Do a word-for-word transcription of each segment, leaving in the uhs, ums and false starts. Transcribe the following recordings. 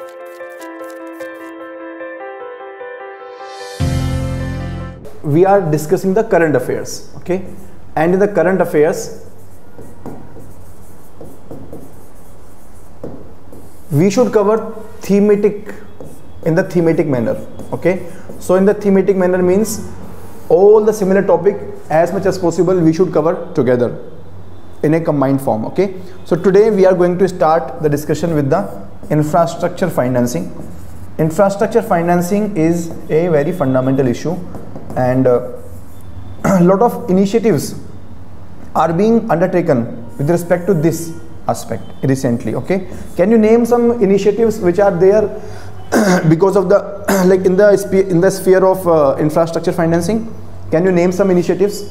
We are discussing the current affairs, okay, and in the current affairs we should cover thematic in the thematic manner, okay. So in the thematic manner means all the similar topic as much as possible we should cover together in a combined form, okay. So today we are going to start the discussion with the infrastructure financing. Infrastructure financing is a very fundamental issue, and uh, a lot of initiatives are being undertaken with respect to this aspect recently, okay. Can you name some initiatives which are there because of the like in the in the sphere of uh, infrastructure financing? Can you name some initiatives?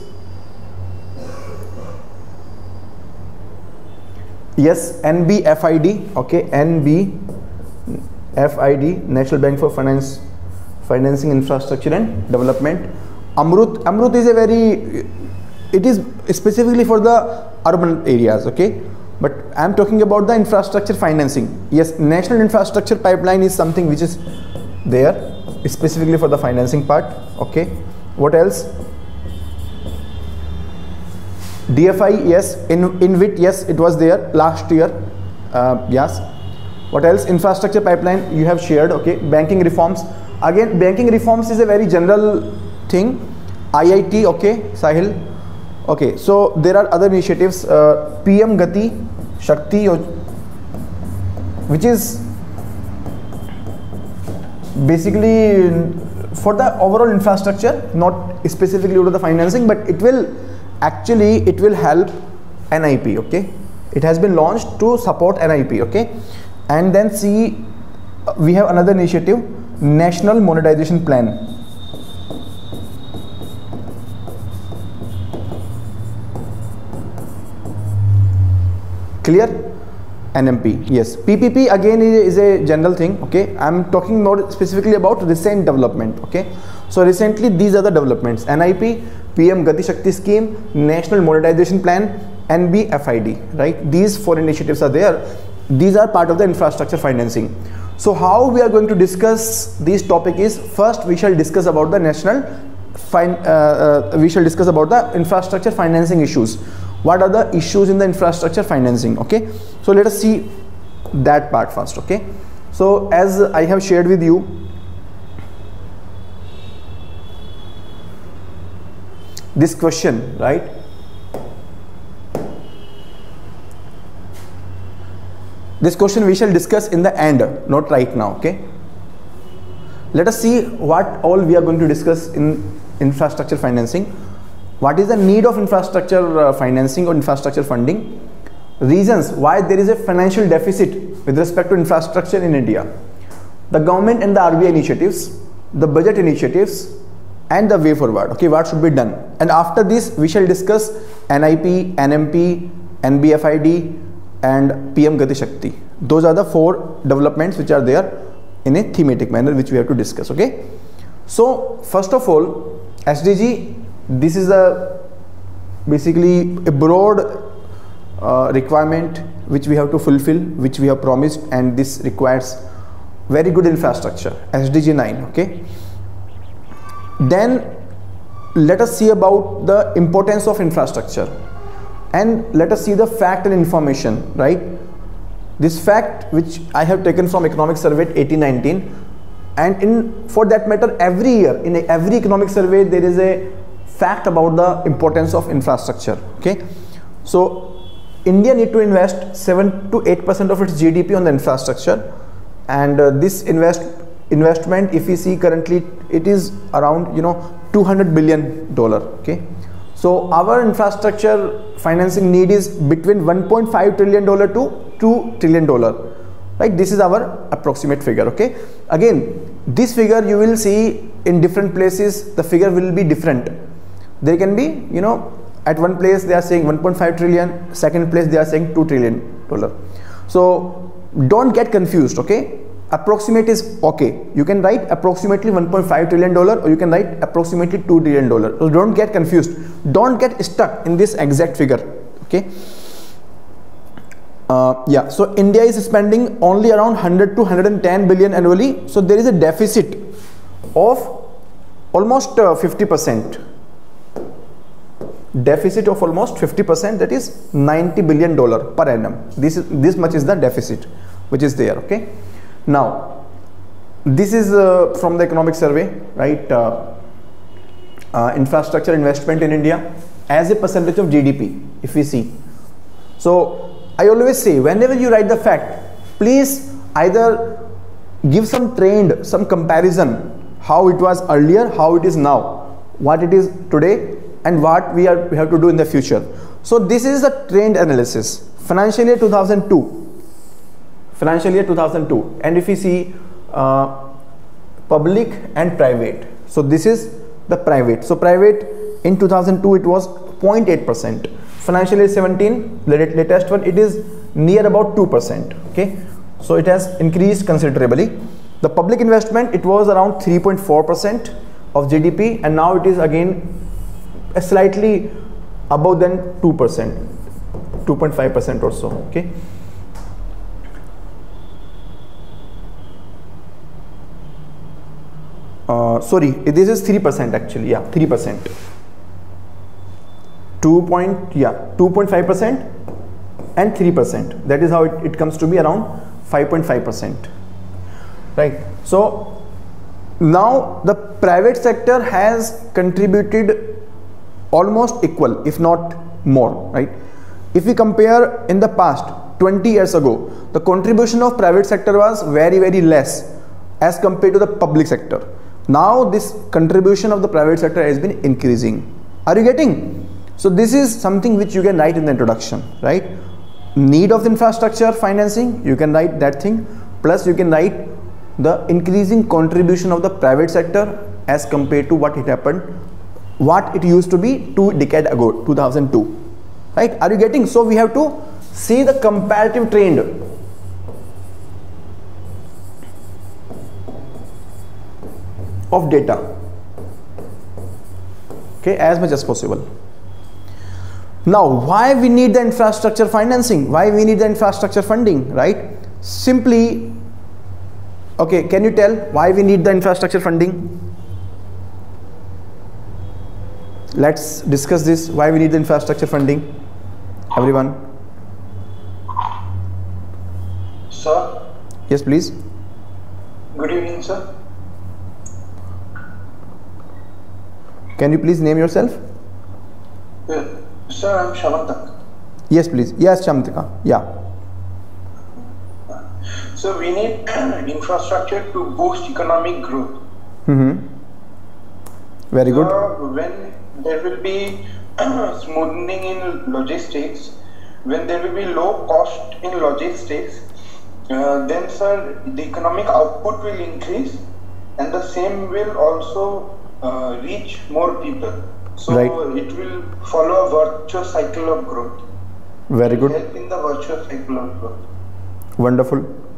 Yes, N B F I D, okay, N B F I D, National Bank for Finance, Financing Infrastructure and Development. Amrut, Amrut is a very, it is specifically for the urban areas, okay, but I am talking about the infrastructure financing. Yes, National Infrastructure Pipeline is something which is there specifically for the financing part, okay. What else? D F I, yes. In InvIT, yes, it was there last year. Uh, yes. What else? Infrastructure pipeline you have shared, okay. Banking reforms. Again, banking reforms is a very general thing. I I T, okay. Sahil, okay. So there are other initiatives. Uh, P M Gati Shakti, which is basically for the overall infrastructure, not specifically to the financing, but it will actually it will help N I P, okay. It has been launched to support N I P, okay. And then see, we have another initiative, National Monetization Plan. Clear? N M P, yes. P P P again is, is a general thing, okay. I'm talking more specifically about recent development, okay. So recently these are the developments: N I P, P M Gati Shakti scheme, National Monetization Plan, N B F I D, right? These four initiatives are there. These are part of the infrastructure financing. So how we are going to discuss this topic is, first we shall discuss about the national fin uh, uh, we shall discuss about the infrastructure financing issues. What are the issues in the infrastructure financing, okay. So let us see that part first, okay. So as I have shared with you, this question, right? This question we shall discuss in the end, not right now, okay. Let us see what all we are going to discuss in infrastructure financing. What is the need of infrastructure uh, financing or infrastructure funding? Reasons why there is a financial deficit with respect to infrastructure in India. The government and the R B I initiatives, the budget initiatives, and the way forward, okay, what should be done. And after this we shall discuss N I P, N M P, N B F I D and P M Gati Shakti. Those are the four developments which are there in a thematic manner which we have to discuss, okay. So first of all, S D G, this is a basically a broad uh, requirement which we have to fulfill, which we have promised, and this requires very good infrastructure, S D G nine, okay. Then let us see about the importance of infrastructure, and let us see the fact and information, right? This fact which I have taken from Economic Survey eighteen nineteen, and in for that matter every year in a, every economic survey there is a fact about the importance of infrastructure, okay. So India need to invest seven to eight percent of its G D P on the infrastructure, and uh, this invest investment, if we see currently, it is around, you know, two hundred billion dollar, okay. So our infrastructure financing need is between one point five trillion dollar to two trillion dollar, right? This is our approximate figure, okay. Again, this figure you will see in different places, the figure will be different. There can be, you know, at one place they are saying one point five trillion, second place they are saying two trillion dollar. So don't get confused, okay. Approximate is okay. You can write approximately one point five trillion dollar, or you can write approximately two trillion dollar. So don't get confused. Don't get stuck in this exact figure, okay. Uh, yeah, so India is spending only around one hundred to one hundred ten billion annually. So there is a deficit of almost uh, fifty percent. Deficit of almost fifty percent, that is ninety billion dollar per annum. This is this much is the deficit which is there. Okay. Now this is uh, from the economic survey, right? Uh, uh, infrastructure investment in India as a percentage of G D P, if we see. So I always say, whenever you write the fact, please either give some trend, some comparison, how it was earlier, how it is now, what it is today, and what we are we have to do in the future. So this is the trend analysis. Financial year two thousand two, financial year two thousand two, and if we see uh, public and private, so this is the private. So private in two thousand two it was zero point eight percent. Financial year seventeen, the latest one, it is near about two percent. Okay, so it has increased considerably. The public investment, it was around three point four percent of G D P, and now it is again a slightly above than two percent, two point five percent or so. Okay. Uh, sorry, this is three percent actually. Yeah, three percent. two point yeah two point five percent and three percent, that is how it, it comes to be around five point five percent, right? So now the private sector has contributed almost equal, if not more, right? If we compare in the past twenty years ago, the contribution of private sector was very very less as compared to the public sector. Now this contribution of the private sector has been increasing. Are you getting? So this is something which you can write in the introduction, right? Need of infrastructure financing, you can write that thing, plus you can write the increasing contribution of the private sector as compared to what it happened, what it used to be two decades ago, two thousand two, right? Are you getting? So we have to see the comparative trend. Of data, okay, as much as possible. Now, why we need the infrastructure financing? Why we need the infrastructure funding, right? Simply, okay, can you tell why we need the infrastructure funding? Let's discuss this. Why we need the infrastructure funding? Everyone. Sir. Yes, please. Good evening, sir. Can you please name yourself? Yeah. Sir, I'm Shamantak. Yes, please. Yes, Shamtika. Yeah. So we need infrastructure to boost economic growth. Mm-hmm. Very good. So when there will be smoothing in logistics, when there will be low cost in logistics, uh, then sir, the economic output will increase, and the same will also uh, reach more people. So right. It will follow a virtuous cycle of growth. Very good. Help in the virtuous cycle of growth. Wonderful.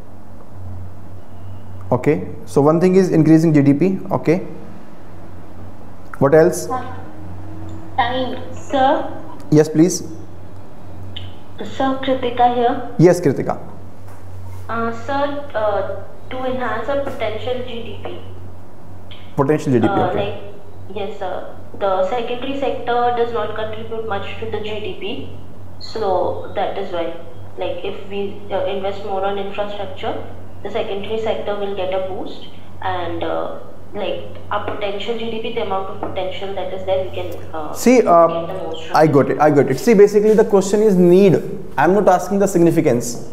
Okay. So one thing is increasing G D P. Okay. What else? Time, sir. Yes, please. Sir, Kritika here. Yes, Kritika. Uh, sir, uh, to enhance our potential G D P. Potential G D P. Uh, okay. Like, yes, sir. The secondary sector does not contribute much to the G D P, so that is why. Like, if we uh, invest more on infrastructure, the secondary sector will get a boost, and uh, like our potential G D P, the amount of potential that is there, we can uh, see. Uh, get the most from. I got it. I got it. See, basically the question is need. I'm not asking the significance.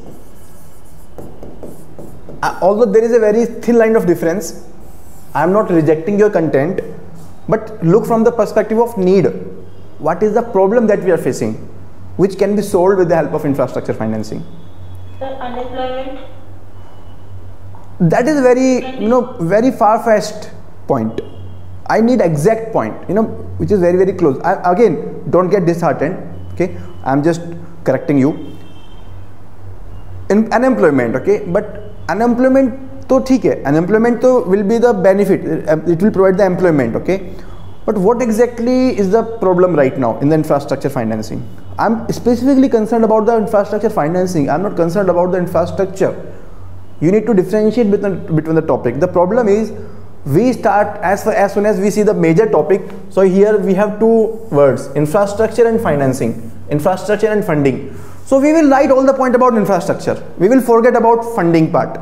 Uh, although there is a very thin line of difference, I'm not rejecting your content. But look from the perspective of need. What is the problem that we are facing, which can be solved with the help of infrastructure financing? Sir, unemployment. That is very, you know, very far-fetched point. I need exact point, you know, which is very, very close. I, again, don't get disheartened. Okay, I'm just correcting you. In unemployment, okay, but unemployment. तो ठीक है, unemployment तो will be the benefit, it will provide the employment, okay, but what exactly is the problem right now in the infrastructure financing? I'm specifically concerned about the infrastructure financing. I'm not concerned about the infrastructure. You need to differentiate between, between the topic. The problem is we start as, as soon as we see the major topic. So here we have two words, infrastructure and financing, infrastructure and funding. So we will write all the point about infrastructure. We will forget about funding part.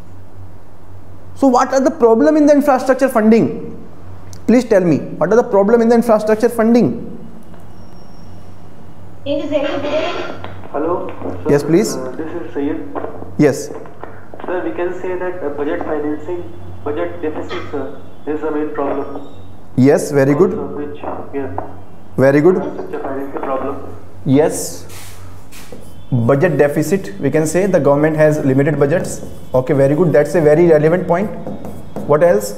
So what are the problem in the infrastructure funding? Please tell me, what are the problem in the infrastructure funding? Hello. Sir, yes, please. Uh, this is Sayed. Yes. Sir, we can say that uh, budget financing, budget deficit, sir, is the main problem. Yes, very good. Also, which, yeah. Very good. Infrastructure financing problem. Yes. Budget deficit, we can say the government has limited budgets. Okay, very good. That's a very relevant point. What else?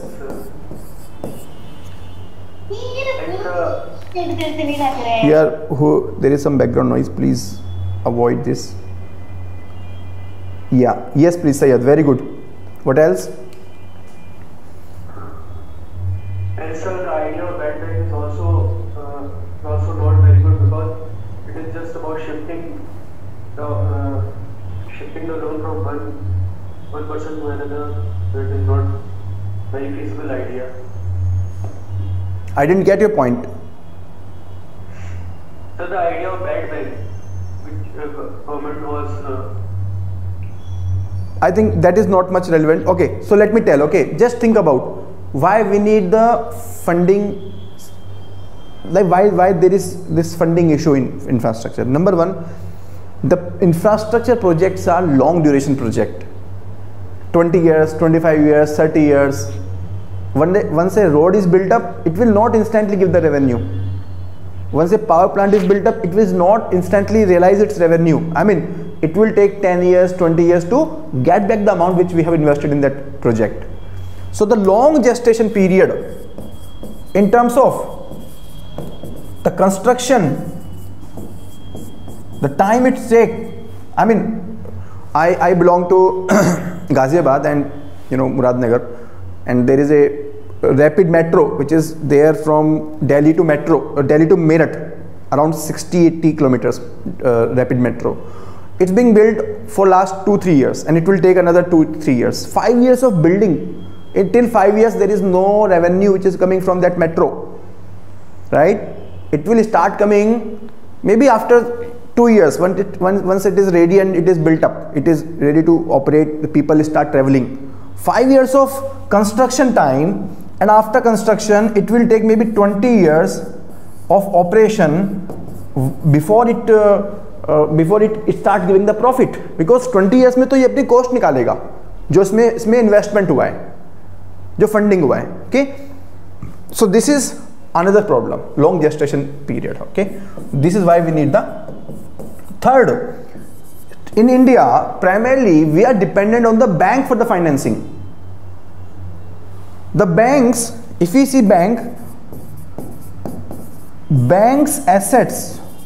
And, uh, Here, who there is some background noise. Please avoid this. Yeah. Yes, please, Sayed. Very good. What else? and sir, the idea of bad debt is also uh, also not very good because it is just about shifting the uh, shifting the loan from one one person to another. So it is not very feasible idea. I didn't get your point. So the idea of bad bank, which uh, government was. Uh, I think that is not much relevant. Okay, so let me tell. Okay, just think about why we need the funding. Like why why there is this funding issue in infrastructure. Number one, the infrastructure projects are long duration project. twenty years, twenty-five years, thirty years. One day, once a road is built up, it will not instantly give the revenue. Once a power plant is built up, it will not instantly realize its revenue. I mean, it will take ten years, twenty years to get back the amount which we have invested in that project. So the long gestation period in terms of the construction, the time it takes. I mean, I, I belong to Ghaziabad and you know Muradnagar, and there is a rapid metro which is there from Delhi to metro, uh, Delhi to Meerut, around sixty eighty kilometers uh, rapid metro. It's being built for last two three years, and it will take another two three years. Five years of building. Until five years, there is no revenue which is coming from that metro, right? It will start coming maybe after two years. Once it, once, once it is ready and it is built up, it is ready to operate. The people start traveling. Five years of construction time, and after construction, it will take maybe twenty years of operation before it. Uh, Uh, before it, it start giving the profit, because twenty years में तो ये अपनी cost निकालेगा जो इसमें इसमें investment हुआ है, जो funding हुआ है. Okay, so this is another problem, long gestation period. Okay, this is why we need the third. In India, primarily we are dependent on the bank for the financing. The banks, if we see bank, banks assets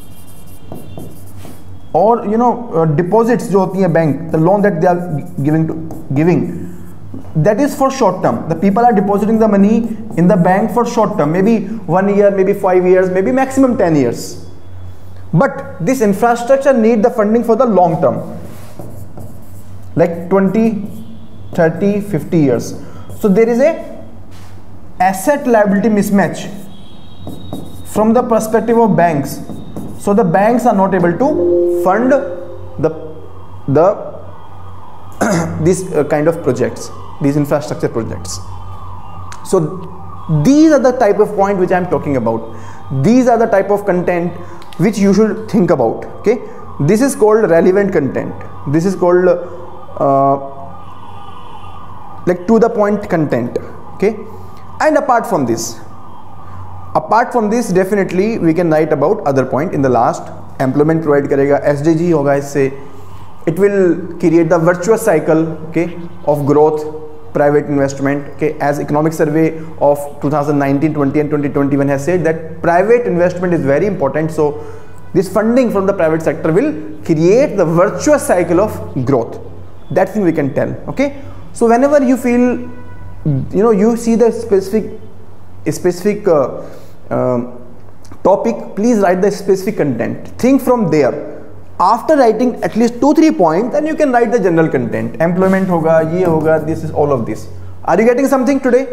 or you know uh, deposits जो होती हैं bank, the loan that they are giving to giving, that is for short term. The people are depositing the money in the bank for short term, maybe one year, maybe five years, maybe maximum ten years. But this infrastructure need the funding for the long term, like twenty, thirty, fifty years. So there is a asset liability mismatch from the perspective of banks. So the banks are not able to fund the the these uh, kind of projects, these infrastructure projects. So these are the type of point which I am talking about. These are the type of content which you should think about. Okay, this is called relevant content. This is called uh, like to the point content. Okay, and apart from this. Apart from this, definitely we can write about other point in the last. Employment provide करेगा, S D G होगा इससे. It will create the virtuous cycle, okay, of growth, private investment. Okay, as economic survey of two thousand nineteen, twenty and twenty twenty-one has said that private investment is very important. So this funding from the private sector will create the virtuous cycle of growth. That thing we can tell. Okay, so whenever you feel, you know, you see the specific specific uh, uh, topic, please write the specific content. Think from there. After writing at least two three points, then you can write the general content. Employment hoga, ye hoga, this is all of this. Are you getting something today?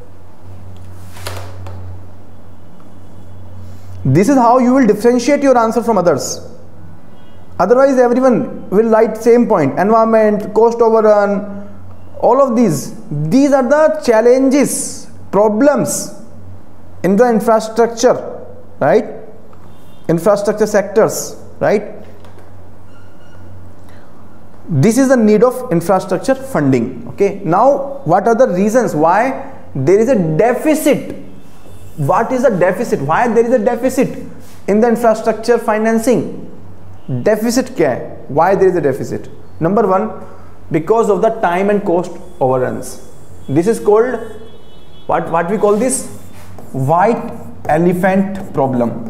This is how you will differentiate your answer from others. Otherwise, everyone will write same point. Environment, cost overrun, all of these. These are the challenges, problems in the infrastructure, right? Infrastructure sectors, right? This is the need of infrastructure funding. Okay. Now, what are the reasons why there is a deficit? What is the deficit? Why there is a deficit in the infrastructure financing? Deficit kya hai? Why there is a deficit? Number one, because of the time and cost overruns. This is called what? What we call this? White elephant problem.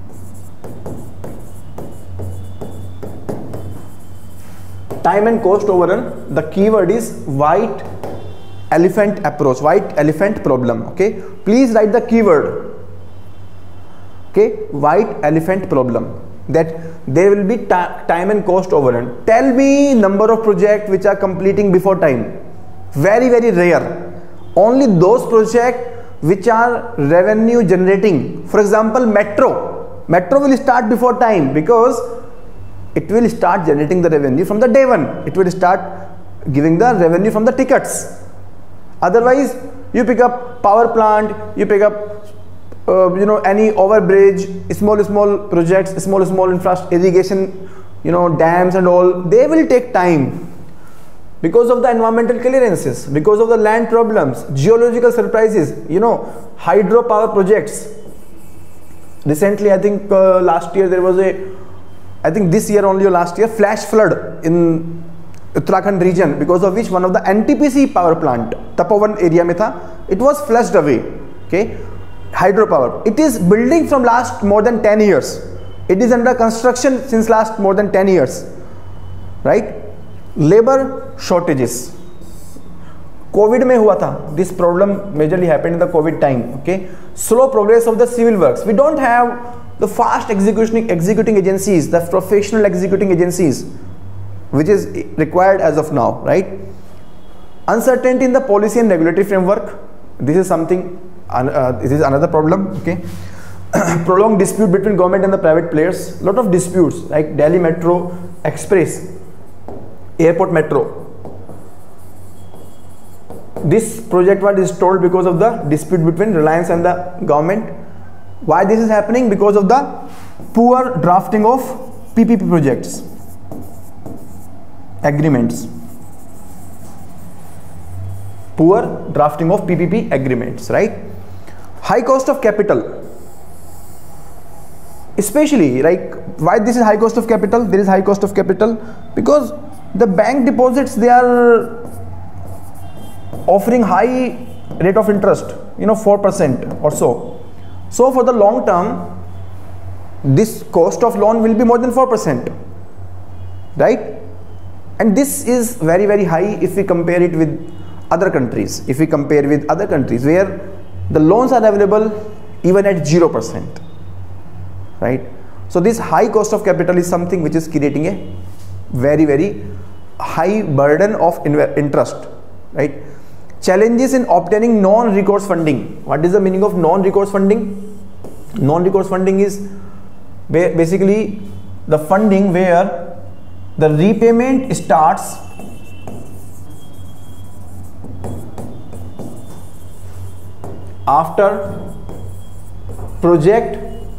Time and cost overrun. The keyword is white elephant approach, white elephant problem. Okay, please write the keyword. Okay, white elephant problem. That there will be time and cost overrun. Tell me number of projects which are completing before time. Very very rare. Only those projects which are revenue generating. For example, metro. Metro will start before time because it will start generating the revenue from the day one. It will start giving the revenue from the tickets. Otherwise, you pick up power plant, you pick up uh, you know, any overbridge, small small projects, small small infrastructure, irrigation, you know, dams and all. They will take time because of the environmental clearances, because of the land problems, geological surprises. You know, hydropower projects. Recently, I think uh, last year there was a, I think this year only or last year, flash flood in Uttarakhand region, because of which one of the N T P C power plant, Tapovan area mein tha, it was flushed away. Okay, hydropower. It is building from last more than ten years. It is under construction since last more than ten years. Right? Labor shortages. COVID mein hua tha. This problem majorly happened in the COVID time. Okay, slow progress of the civil works. We don't have the fast executing executing agencies, the professional executing agencies, which is required as of now, right? Uncertainty in the policy and regulatory framework. This is something, uh, this is another problem, okay? Prolonged dispute between government and the private players. Lot of disputes like Delhi Metro Express, Airport Metro. This project was installed because of the dispute between Reliance and the government. Why this is happening? Because of the poor drafting of P P P projects. Agreements, poor drafting of P P P agreements, right? High cost of capital, especially like why this is high cost of capital. There is high cost of capital because the bank deposits, they are offering high rate of interest, you know, four percent or so. So for the long term, this cost of loan will be more than four percent, right? And this is very very high if we compare it with other countries. If we compare with other countries where the loans are available even at zero percent, right? So this high cost of capital is something which is creating a very very high burden of interest, right? Challenges in obtaining non-recourse funding. What is the meaning of non-recourse funding? Non-recourse funding is basically the funding where the repayment starts after project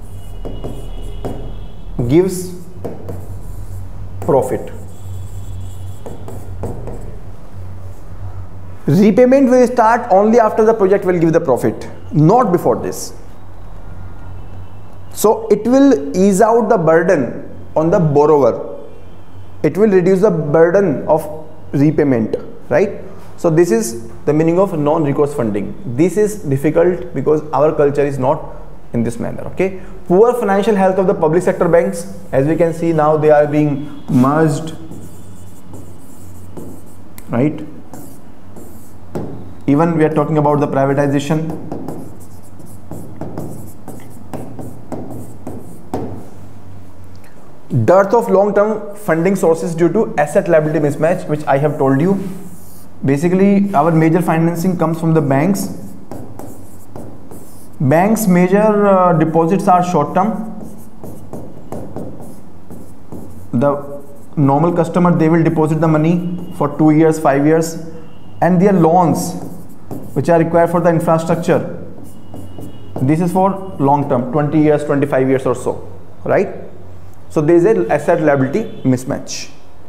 gives profit. Repayment will start only after the project will give the profit, not before this. So it will ease out the burden on the borrower. It will reduce the burden of repayment, right? So this is the meaning of non-recourse funding. This is difficult because our culture is not in this manner, okay? Poor financial health of the public sector banks. As we can see now, they are being merged, right? Even we are talking about the privatization. dearth of long term funding sources due to asset liability mismatch, which I have told you. Basically our major financing comes from the banks. Banks major uh, deposits are short term. The normal customer, they will deposit the money for two years, five years, and their loans which are required for the infrastructure, this is for long term, twenty years, twenty-five years or so, right? So there is a asset liability mismatch.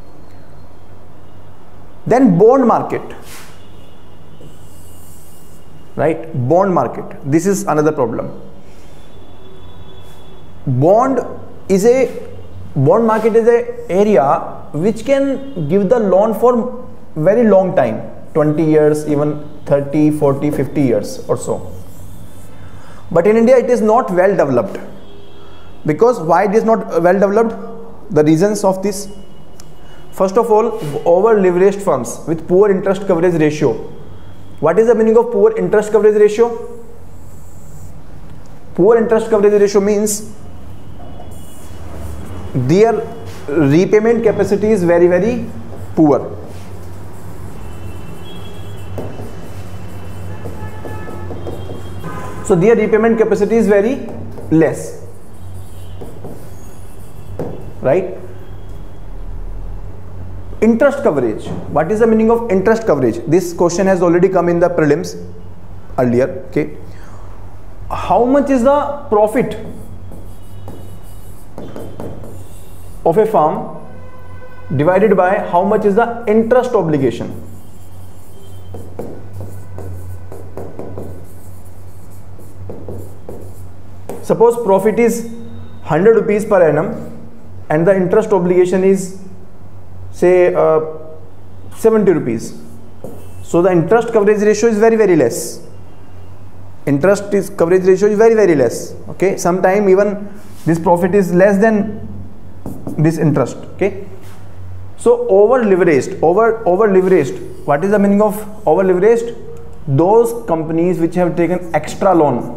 Then bond market, right? Bond market, this is another problem. Bond is a bond market is a area which can give the loan for very long time, twenty years, even thirty, forty, fifty years or so. But in India it is not well developed. Because why it is not well developed? The reasons of this: first of all, over leveraged firms with poor interest coverage ratio. What is the meaning of poor interest coverage ratio? Poor interest coverage ratio means their repayment capacity is very very poor. So their repayment capacity is very less, right? Interest coverage, what is the meaning of interest coverage? This question has already come in the prelims earlier. Okay, how much is the profit of a firm divided by how much is the interest obligation? Suppose profit is one hundred rupees per annum and the interest obligation is say uh, seventy rupees. So the interest coverage ratio is very very less. Interest is coverage ratio is very very less. Okay, sometime even this profit is less than this interest. Okay, so over leveraged, over over leveraged. What is the meaning of over leveraged? Those companies which have taken extra loan.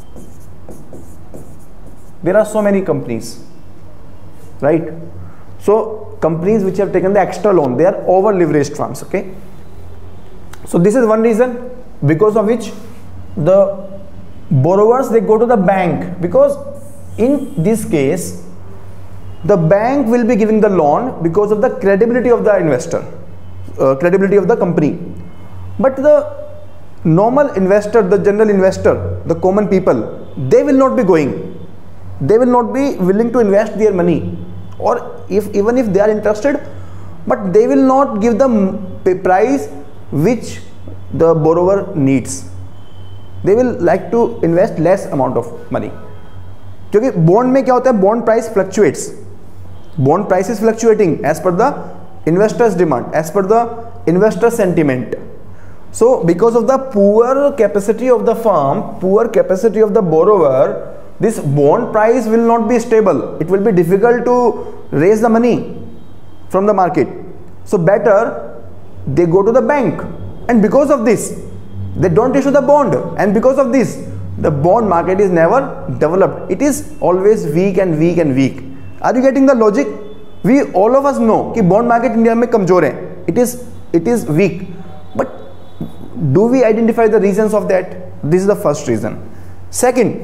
There are so many companies, right? So companies which have taken the extra loan, they are over leveraged firms. Okay, so this is one reason because of which the borrowers, they go to the bank, because in this case the bank will be giving the loan because of the credibility of the investor, uh, credibility of the company. But the normal investor, the general investor, the common people, they will not be going. They will not be willing to invest their money, or if even if they are interested, but they will not give the price which the borrower needs. They will like to invest less amount of money. क्योंकि bond में क्या होता है? Bond price fluctuates. Bond price is fluctuating as per the investor's demand, as per the investor sentiment. So because of the poor capacity of the firm, poor capacity of the borrower, this bond price will not be stable. It will be difficult to raise the money from the market. So better they go to the bank, and because of this they don't issue the bond, and because of this the bond market is never developed. It is always weak and weak and weak. Are you getting the logic? We all of us know कि bond market India में कमजोर है. It is it is weak. But do we identify the reasons of that? This is the first reason. Second,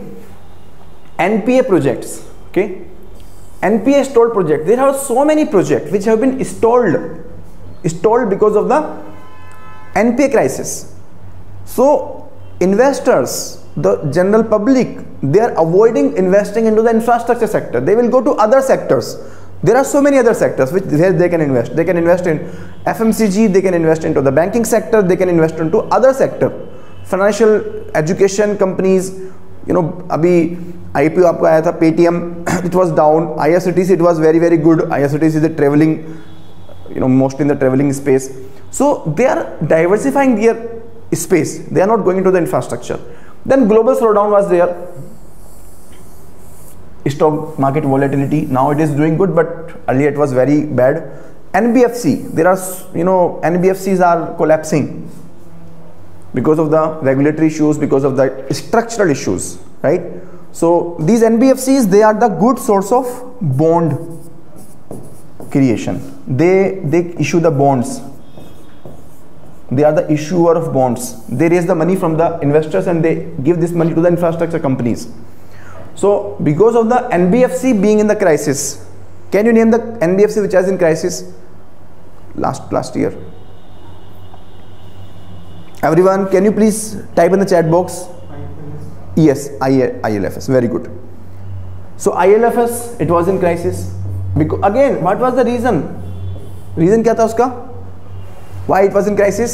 N P A projects. Okay, N P A stalled project. There are so many projects which have been stalled, stalled because of the N P A crisis. So investors, the general public, they are avoiding investing into the infrastructure sector. They will go to other sectors. There are so many other sectors which where they can invest. They can invest in F M C G, they can invest into the banking sector, they can invest into other sector, financial, education companies. You know, abhi I P O आपको आया था Paytm, it was down. I R C T C, it was very very good. I R C T C is a traveling, you know, mostly in the traveling space. So they are diversifying their space. They are not going into the infrastructure. Then global slowdown was there. Stock market volatility. Now it is doing good, but earlier it was very bad. N B F C. There are, you know, N B F Cs are collapsing because of the regulatory issues, because of the structural issues, right? So these N B F Cs, they are the good source of bond creation. They they issue the bonds. They are the issuer of bonds. They raise the money from the investors and they give this money to the infrastructure companies. So because of the N B F C being in the crisis, can you name the N B F C which was in crisis last last year? Everyone, can you please type in the chat box? Yes, I L F S. Very good. So I L F S, it was in crisis. Because again, what was the reason? Reason क्या था उसका? Why it was in crisis?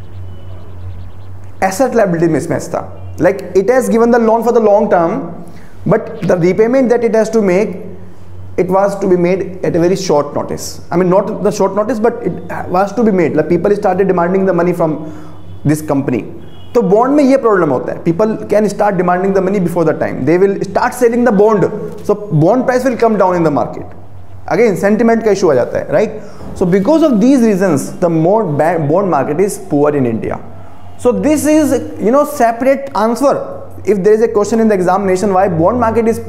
Asset liability mismatch था. Like it has given the loan for the long term, but the repayment that it has to make, it was to be made at a very short notice. I mean, not the short notice, but it was to be made. Like people started demanding the money from this company. तो bond में ये problem होता है. People can start demanding the money before the time. They will start selling the bond. So bond price will come down in the market. Again, sentiment का issue आ जाता है, right? So because of these reasons, the more bond market is poor in India. So this is, you know, separate answer. If there is a question in the examination why bond market is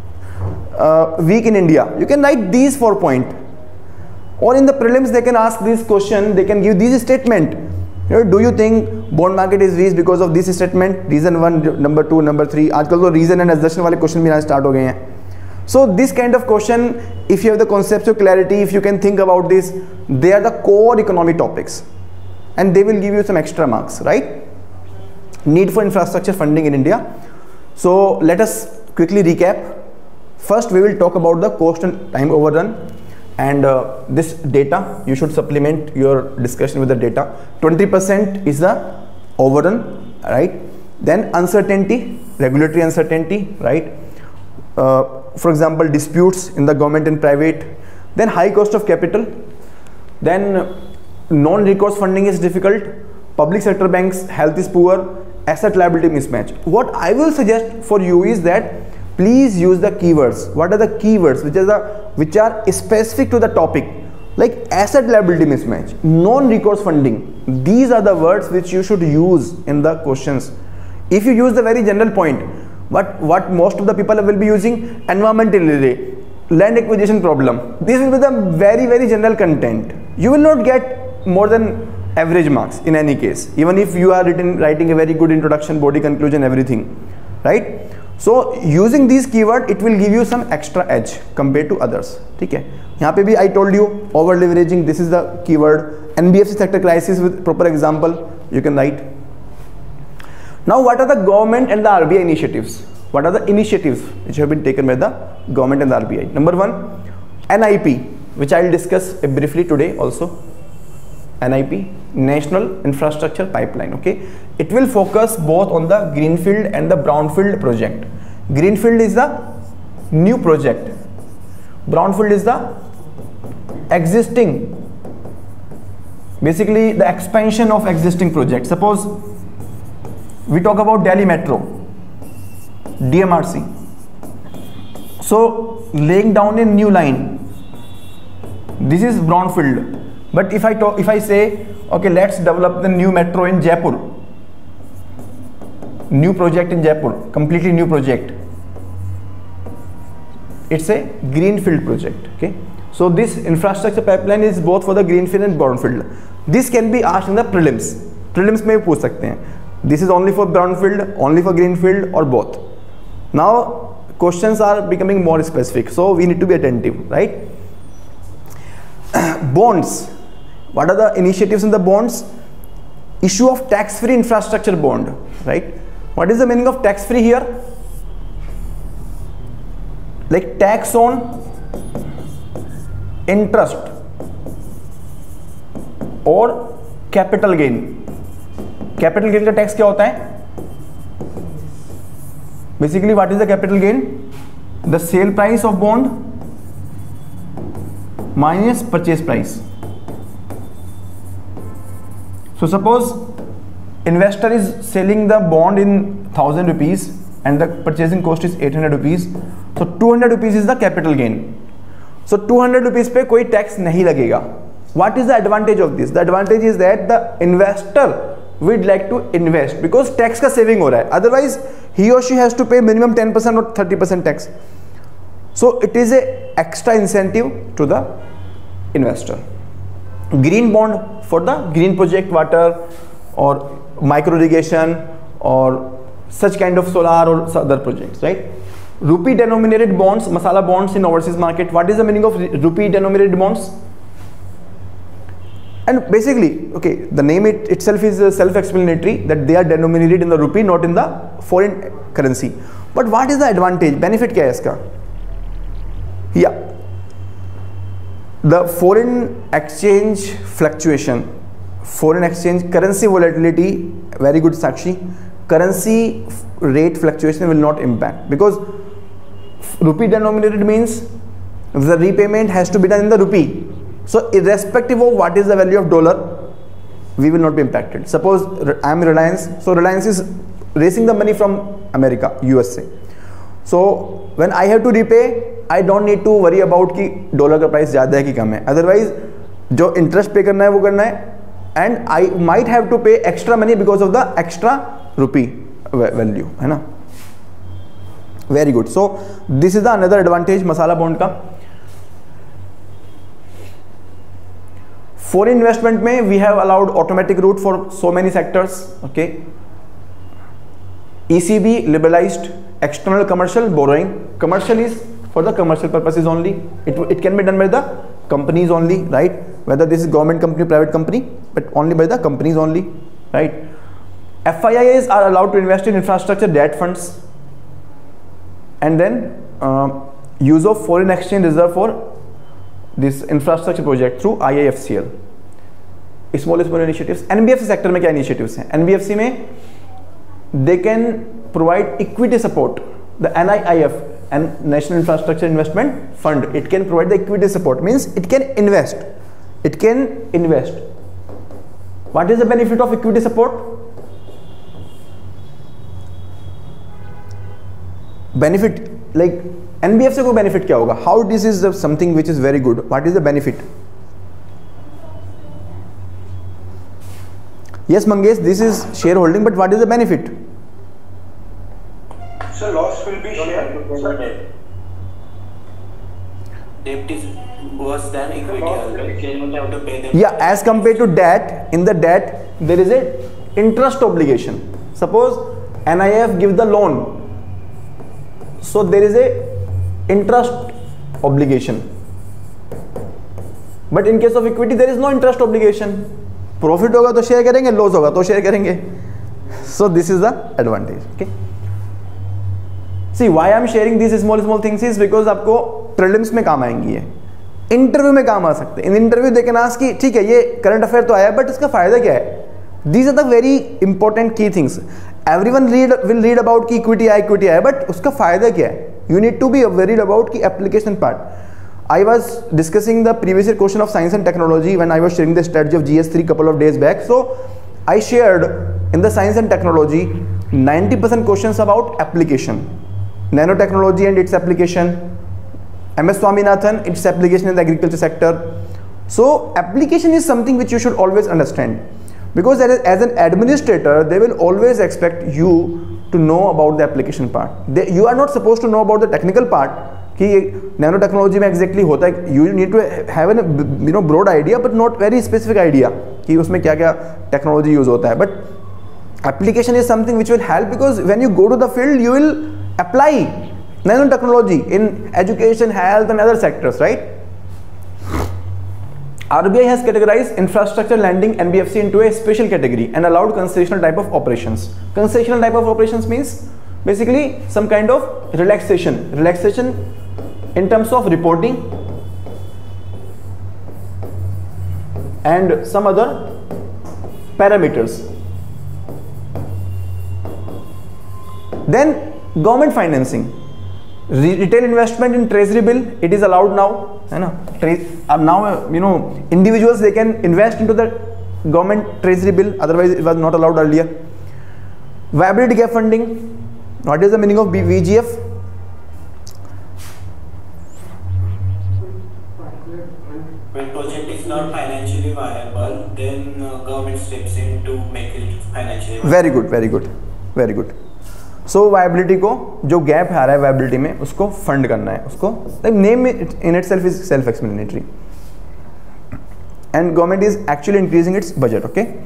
uh, weak in India, you can write these four points. Or in the prelims they can ask this question, they can give this statement. You know, do you think bond market is weak because of this statement? Reason one, number two, number three. आजकल तो reason and assertion वाले question भी ना start हो गए हैं. So this kind of question, if you have the conceptual clarity, if you can think about this, they are the core economic topics and they will give you some extra marks, right? Need for infrastructure funding in India. So let us quickly recap. First we will talk about the cost and time overrun, and uh, this data, you should supplement your discussion with the data. twenty percent is the overrun, right? Then uncertainty, regulatory uncertainty, right? Uh, for example, disputes in the government and private. Then high cost of capital. Then non-recourse funding is difficult. Public sector banks, health is poor. Asset liability mismatch. What I will suggest for you is that please use the keywords. What are the keywords which are the which are specific to the topic? Like asset liability mismatch, non-recourse funding. These are the words which you should use in the questions. If you use the very general point, what what most of the people will be using, environmental delay, land acquisition problem. This will be the very very general content. You will not get more than average marks in any case, even if you are written, writing a very good introduction, body, conclusion, everything, right? So using these keyword, it will give you some extra edge compared to others. ठीक है, यहाँ पे भी I told you over leveraging, this is the keyword. N B F C sector crisis with proper example you can write. Now what are the government and the R B I initiatives? What are the initiatives which have been taken by the government and the R B I? Number one, N I P, which I will discuss briefly today also. N I P, National Infrastructure Pipeline. Okay, it will focus both on the greenfield and the brownfield project. Greenfield is the new project, brownfield is the existing, basically the expansion of existing project. Suppose we talk about Delhi Metro, D M R C. So laying down a new line, this is brownfield. But if I talk, if I say, okay, let's develop the new metro in Jaipur, new project in Jaipur, completely new project, it's a greenfield project. Okay, so this infrastructure pipeline is both for the greenfield and brownfield. This can be asked in the prelims. Prelims में भी पूछ सकते हैं. This is only for brownfield, only for greenfield, or both. Now questions are becoming more specific, so we need to be attentive, right? Bonds. What are the initiatives in the bonds? Issue of tax-free infrastructure bond, right? What is the meaning of tax-free here? Like tax on interest or capital gain. Capital gain का tax क्या होता है? Basically, what is the capital gain? The sale price of bond minus purchase price. So suppose investor is selling the bond in thousand rupees and the purchasing cost is eight hundred rupees. So two hundred rupees is the capital gain. So two hundred rupees पे कोई tax नहीं लगेगा. What is the advantage of this? The advantage is that the investor would like to invest because tax का saving हो रहा है. Otherwise he or she has to pay minimum ten percent or thirty percent tax. So it is a extra incentive to the investor. Green bond for the green project, water or micro irrigation or such kind of solar or other projects, right? Rupee denominated bonds, masala bonds in overseas market. What is the meaning of rupee denominated bonds? And basically, okay, the name it itself is self-explanatory that they are denominated in the rupee, not in the foreign currency. But what is the advantage? Benefit क्या है इसका? Yeah, the foreign exchange fluctuation, foreign exchange currency volatility, very good Sakshi. Currency rate fluctuation will not impact because rupee denominated means the repayment has to be done in the rupee. So irrespective of what is the value of dollar, we will not be impacted. Suppose I am Reliance, so Reliance is raising the money from America, U S A. So when I have to repay, I don't need to worry about कि dollar का price ज़्यादा है कि कम है. Otherwise जो interest पे करना है वो करना है, and I might have to pay extra money because of the extra rupee value, है ना. Very good. So this is the another advantage masala bond का. Foreign investment में we have allowed automatic route for so many sectors. Okay. E C B liberalized external commercial borrowing. Commercial is for the commercial purposes only. It it can be done by the companies only, right? Whether this is government company, private company, but only by the companies only, right? F I Is are allowed to invest in infrastructure debt funds, and then uh, use of foreign exchange reserve for this infrastructure project through I I F C L. Small small initiatives. N B F C sector में क्या initiatives हैं? N B F C में they can provide equity support. The N I I F and National Infrastructure Investment Fund, it can provide the equity support, means it can invest. It can invest. What is the benefit of equity support? Benefit like N B F C को benefit क्या होगा? How this is something which is very good. What is the benefit? Yes, Mangesh, this is shareholding, but what is the benefit? So loss will be shared. Debt is worse than equity. You have to pay them. Yeah, as compared to debt, in the debt there is a interest obligation. Suppose N I F gives the loan, so there is a interest obligation. But in case of equity, there is no interest obligation. Profit होगा तो share करेंगे, loss होगा तो share करेंगे. So this is the advantage. Okay. See why I am sharing these small small things is because आपको prelims में काम आएंगी है, इंटरव्यू में काम आ सकते हैं. इन इंटरव्यू देखे ना कि ठीक है ये करंट अफेयर तो आया बट इसका फायदा क्या है. These are the very important key things. Everyone read will read about कि इक्विटी आया इक्विटी आया, बट उसका फायदा क्या है. You need to be worried about की application part. I was discussing the previous year question of science and technology when I was sharing the strategy of G S three couple of days back. So I shared in the science and technology ninety percent questions about application, nanotechnology and its application, M S Swaminathan, its application in the agriculture sector. So application is something which you should always understand, because as an administrator they will always expect you to know about the application part. They, you are not supposed to know about the technical part कि nano technology में exactly होता है. You need to have an you know broad idea but not very specific idea कि उसमें क्या क्या technology use होता है. But application is something which will help, because when you go to the field you will apply nano technology in education, health and other sectors, right. R B I has categorized infrastructure lending N B F C into a special category and allowed concessional type of operations. Concessional type of operations means basically some kind of relaxation, relaxation in terms of reporting and some other parameters. Then government financing, retail investment in treasury bill, it is allowed now, है ना. Are now you know individuals they can invest into the government treasury bill, otherwise it was not allowed earlier. Viability gap funding, what is the meaning of V G F? When project is not financially viable, then uh, government steps in to make it financially viable. Very good, very good, very good. So so, viability को जो gap आ रहा है viability में उसको fund करना है, उसको name in itself is self explanatory. and government is actually increasing its budget. Okay.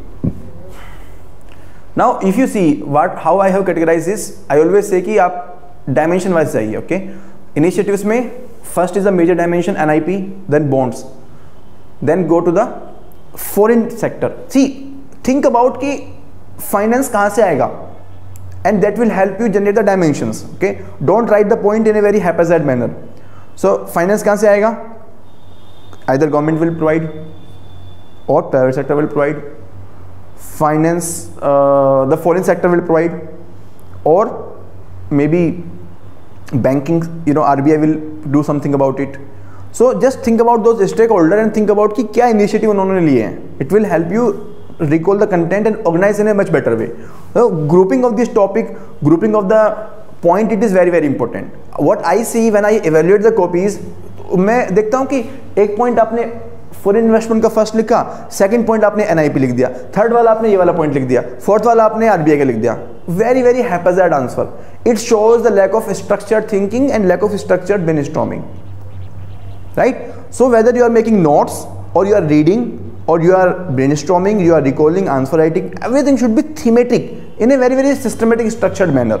Now if you see what how I have categorized this, I always say कि आप dimension wise जाइए. Okay. Initiatives में first is the major dimension N I P, then bonds, then go to the foreign sector. See, think about कि finance कहाँ से आएगा, and that will help you generate the dimensions. Okay. Don't write the point in a very haphazard manner. So finance कहाँ से आएगा? Either government will provide or private sector will provide. Finance, uh, the foreign sector will provide, or maybe banking, you know, R B I will do something about it. So just think about those stakeholders and think about कि क्या initiative उन्होंने लिए हैं. It will help you recall the content and organize in a much better way. So grouping of this topic, grouping of the point, it is very very important. What I see when I evaluate the copies, मैं देखता हूँ कि एक point आपने foreign investment का first लिखा, second point आपने N I P लिख दिया, थर्ड वाला आपने ये वाला पॉइंट लिख दिया, फोर्थ वाला आपने आरबीआई का लिख दिया. Very very haphazard answer. It shows the lack of structured thinking and lack of structured brainstorming, right? So whether you are making notes or you are reading or you are brainstorming, you are recalling, answer writing, everything should be thematic in a very very systematic structured manner.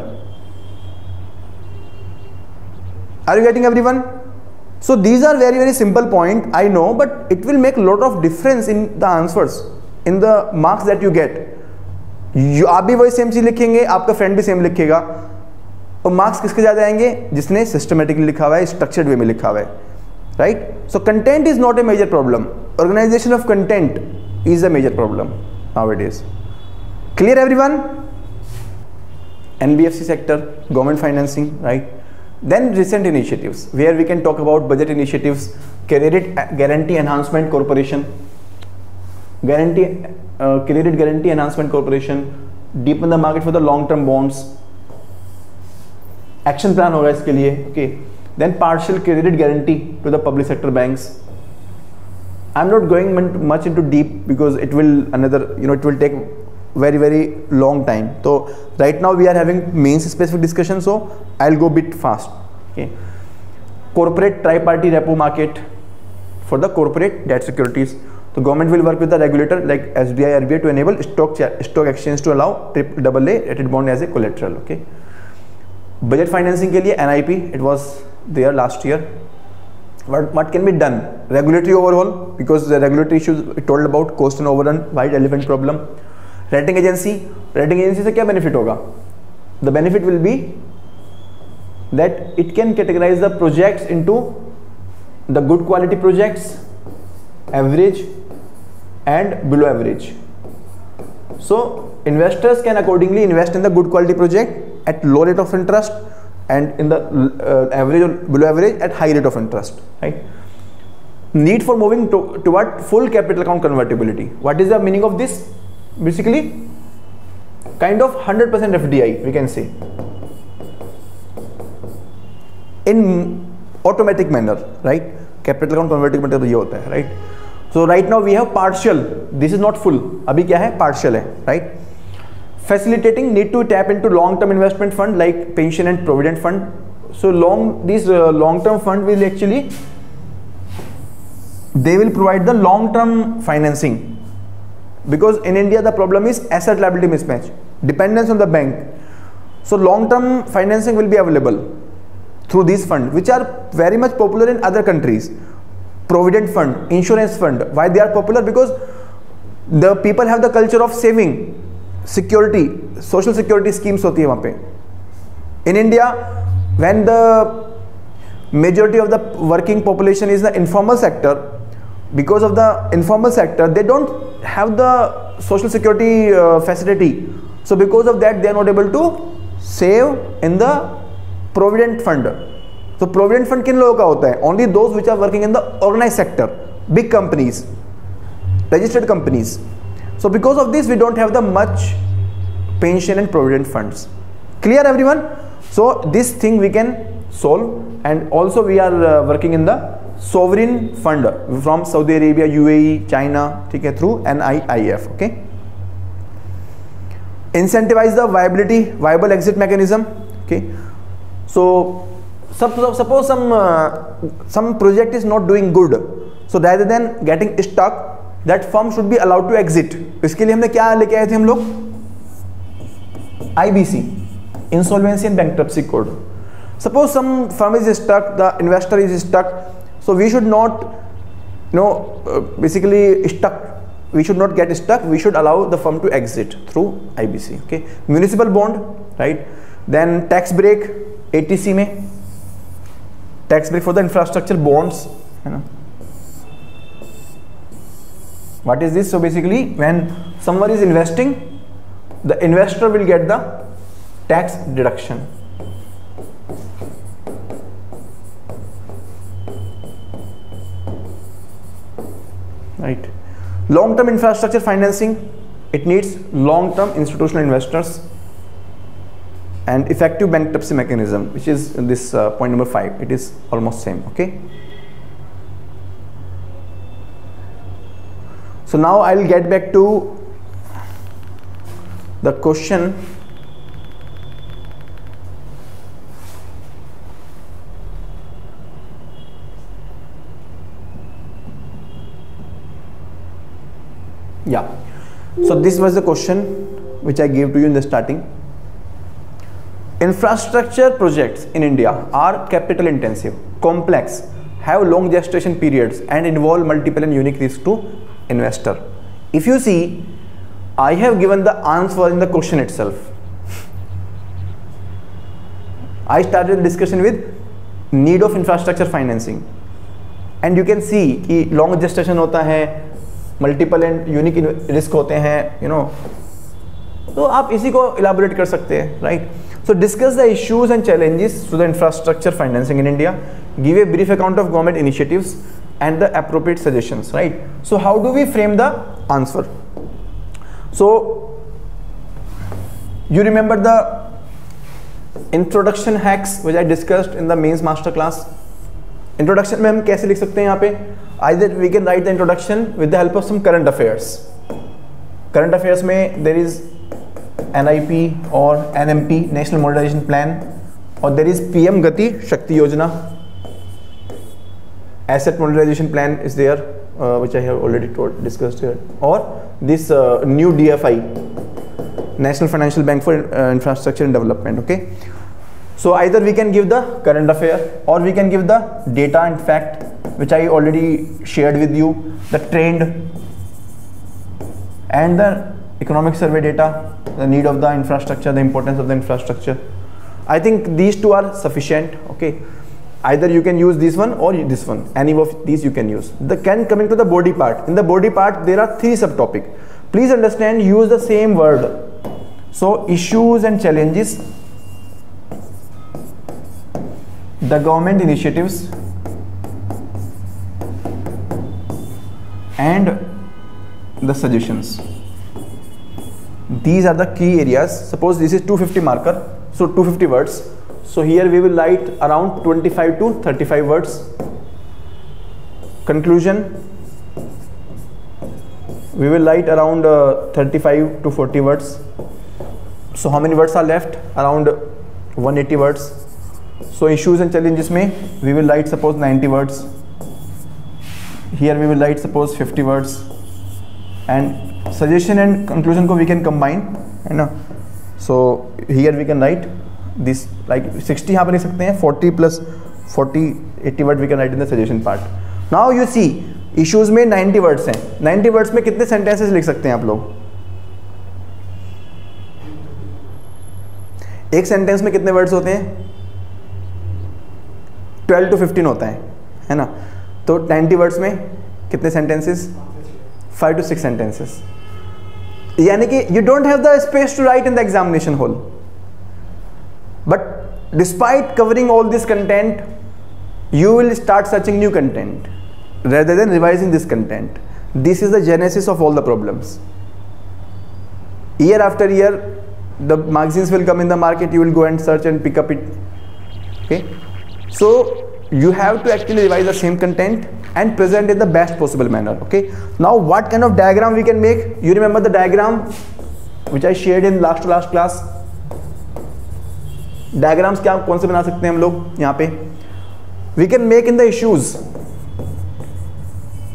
Are you getting everyone? So these are very very simple point, I know, but it will make lot of difference in the answers, in the marks that you get. You आप भी वही same चीज लिखेंगे, आपका friend भी same लिखेगा, और marks किसके ज़्यादा आएंगे? जिसने सिस्टमेटिकली लिखा हुआ है, स्ट्रक्चर्ड वे में लिखा हुआ है, right? So content is not a major problem, organisation of content is a major problem nowadays. Clear everyone? N B F C sector, government financing, right? Then recent initiatives where we can talk about budget initiatives, credit guarantee enhancement corporation, guarantee uh, credit guarantee enhancement corporation, deepen the market for the long term bonds, action plan होगा इसके लिए. Okay. Then partial credit guarantee to the public sector banks. I'm not going much into deep because it will another, you know, it will take very very long time. So right now we are having mains specific discussion, so I'll go bit fast. Okay. Corporate tri-party repo market for the corporate debt securities. The government will work with the regulator like S B I, R B I to enable stock stock exchange to allow triple double A rated bond as a collateral. Okay. Budget financing के लिए N I P, it was there last year. What, what can be done? Regulatory overhaul, because the regulatory issues we told about, cost and overrun, white elephant problem. Rating agency, rating agency से क्या benefit होगा? The benefit will be that it can categorize the projects into the good quality projects, average and below average. So investors can accordingly invest in the good quality project at low rate of interest and in the uh, average or below average at high rate of interest, right? Need for moving to, toward full capital account convertibility. What is the meaning of this? Basically kind of one hundred percent F D I we can say in automatic manner, right? Capital account convertibility तो ये होता है, right? So right now we have partial, this is not full, अभी क्या है? Partial है, right? Facilitating need to tap into long term investment fund like pension and provident fund. So long these uh, long term fund will actually they will provide the long term financing, because in India the problem is asset liability mismatch, dependence on the bank. So long term financing will be available through these funds, which are very much popular in other countries. Provident fund, insurance fund, why they are popular? Because the people have the culture of saving, security, social security schemes होती है वहाँ पे. In India, when the majority of the working population is the informal sector, because of the informal sector they don't have the social security uh, facility, so because of that they are not able to save in the provident fund. So provident fund किन लोगों का होता है? Only those which are working in the organized sector, big companies, registered companies. So because of this we don't have the much pension and provident funds. Clear everyone? So this thing we can solve, and also we are uh, working in the sovereign fund from Saudi Arabia, U A E, China, ठीक है, through N I I F. Okay. Incentivize the viability, viable exit mechanism. Okay. So suppose some uh, some project is not doing good, so rather than getting stuck, that firm should be allowed to exit. इसके लिए हमने क्या लेके आए थे हम लोग? I B C, Insolvency and Bankruptcy Code. Suppose some firm is stuck, the investor is stuck, so we should not, you know, uh, basically stuck. We should not get stuck. We should allow the firm to exit through I B C. Okay. Municipal bond, right? Then tax break, A T C में tax break for the infrastructure bonds, है ना? What is this? So basically, when someone is investing, the investor will get the tax deduction. Right. Long-term infrastructure financing, it needs long-term institutional investors and effective bankruptcy mechanism, which is this uh, point number five. It is almost same. Okay. So now I'll get back to the question. Yeah. So this was the question which I gave to you in the starting. Infrastructure projects in India are capital intensive, complex, have long gestation periods and involve multiple and unique risks to investor. If you see, I have given the answer in the question itself. I started the discussion with need of infrastructure financing, and you can see कि long gestation होता है, multiple and unique risk होते हैं, you know. तो आप इसी को elaborate कर सकते हैं, right? So discuss the issues and challenges to the infrastructure financing in India. Give a brief account of government initiatives and the appropriate suggestions, right? So how do we frame the answer? So you remember the introduction hacks which I discussed in the mains master class? Introduction में हम कैसे लिख सकते हैं यहाँ पे? Either we can write the introduction with the help of some current affairs. Current affairs में there is N I P or N M P, National Modernization Plan, or there is P M Gati Shakti Yojana. Asset Modernization Plan is there, uh, which I have already told, discussed here, or this uh, new D F I, National Financial Bank for uh, Infrastructure and Development. Okay, so either we can give the current affair or we can give the data and fact, which I already shared with you, the trend and the economic survey data, the need of the infrastructure, the importance of the infrastructure. I think these two are sufficient. Okay, either you can use this one or this one, any of these you can use. The can coming to the body part. In the body part there are three subtopic. Please understand, use the same word. So issues and challenges, the government initiatives, and the suggestions. These are the key areas. Suppose this is two fifty marker, so two fifty words. So here we will write around twenty-five to thirty-five words. Conclusion, we will write around uh, thirty-five to forty words. So how many words are left? Around one hundred eighty words. So issues and challenges में we will write suppose ninety words. Here we will write suppose fifty words. And suggestion and conclusion को we can combine, है ना? So here we can write this like sixty यहाँ पर लिख सकते हैं, forty plus forty, eighty word we can write in the suggestion part. Now you see issues में ninety words हैं. ninety words में कितने sentences लिख सकते हैं आप लोग? एक sentence में कितने words होते हैं? twelve to fifteen होता है, है ना? तो ninety words में कितने sentences? five to six sentences. यानी कि you don't have the space to write in the examination hall. But despite covering all this content, you will start searching new content rather than revising this content. This is the genesis of all the problems. Year after year, the magazines will come in the market, you will go and search and pick up it. Okay, so you have to actually revise the same content and present in the best possible manner. Okay, now what kind of diagram we can make? You remember the diagram which I shared in last to last class? Diagrams क्या कौन से बना सकते हैं हम लोग यहाँ पे? We can make in the issues.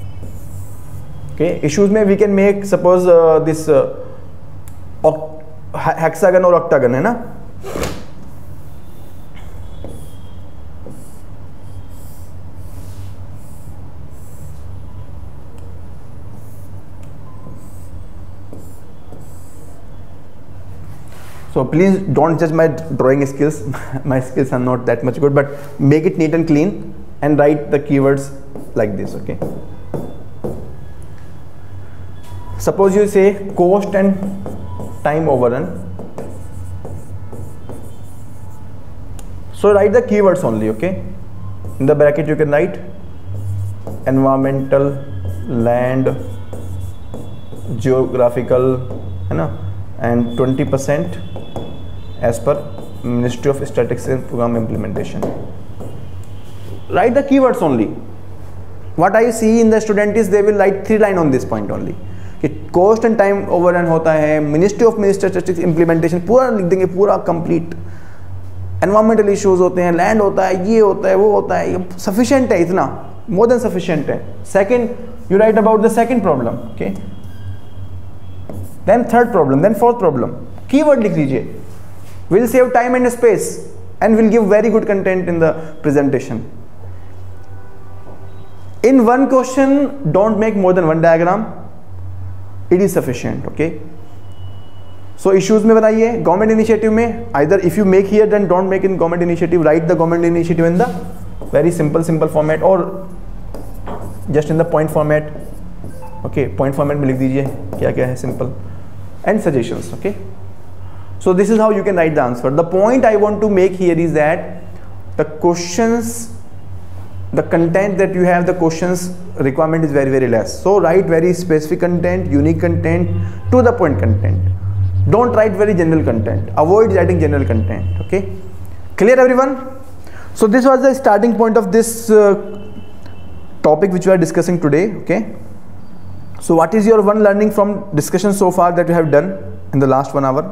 Okay, issues में we can make suppose uh, this uh, hexagon or octagon, है ना. So please don't judge my drawing skills. My skills are not that much good, but make it neat and clean and write the keywords like this. Okay. Suppose you say cost and time overrun. So write the keywords only. Okay. In the bracket you can write environmental, land, geographical, है ना, and twenty percent as per Ministry of Statistics and Program Implementation. Write the keywords only. What I see in the student is they will write three line on this point only. कि cost and time overrun होता है, Ministry of Statistics Implementation पूरा लिख देंगे, पूरा complete. Environmental issues होते हैं, land होता है, ये होता है, वो होता है, ये sufficient है इतना, more than sufficient है. Second, you write about the second problem. Okay. Then third problem, then fourth problem. Keyword लिख लीजिए. Will save time and space and will give very good content in the presentation. In one question, don't make more than one diagram. It is sufficient. Okay. So issues में बताइए, government initiative में either if you make here then don't make in government initiative. Write the government initiative in the very simple simple format or just in the point format. Okay, point format में लिख दीजिए क्या क्या है simple. And suggestions. Okay, so this is how you can write the answer. The point I want to make here is that the questions, the content that you have, the questions requirement is very very less. So write very specific content, unique content, to the point content. Don't write very general content. Avoid writing general content. Okay, clear everyone? So this was the starting point of this uh, topic which we are discussing today. Okay. So what is your one learning from discussion so far that you have done in the last one hour?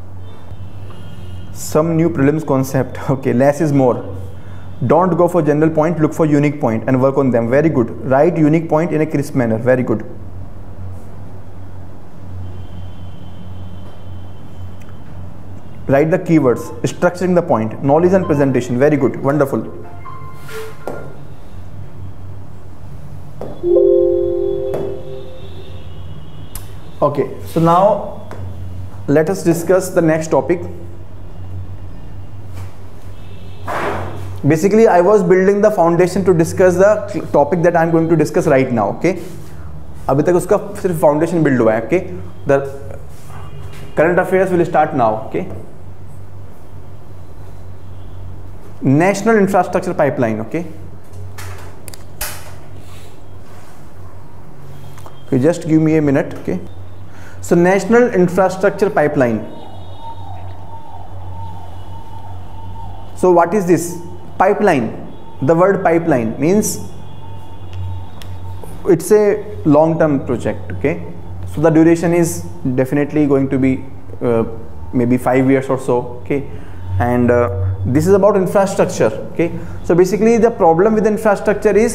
Some new prelims concept. Okay, less is more. Don't go for general point, look for unique point and work on them. Very good. Write unique point in a crisp manner. Very good. Write the keywords, structuring the point, knowledge and presentation. Very good. Wonderful. Okay, so now let us discuss the next topic. Basically, I was building the foundation to discuss the topic that I am going to discuss right now. Okay, अभी तक उसका सिर्फ foundation build हुआ है. Okay, the current affairs will start now. Okay, national infrastructure pipeline. Okay, okay, just give me a minute. Okay. So national infrastructure pipeline. So what is this? Pipeline. The word pipeline means it's a long-term project. Okay. So the duration is definitely going to be uh, maybe five years or so. Okay. And uh, this is about infrastructure. Okay. So basically the problem with infrastructure is,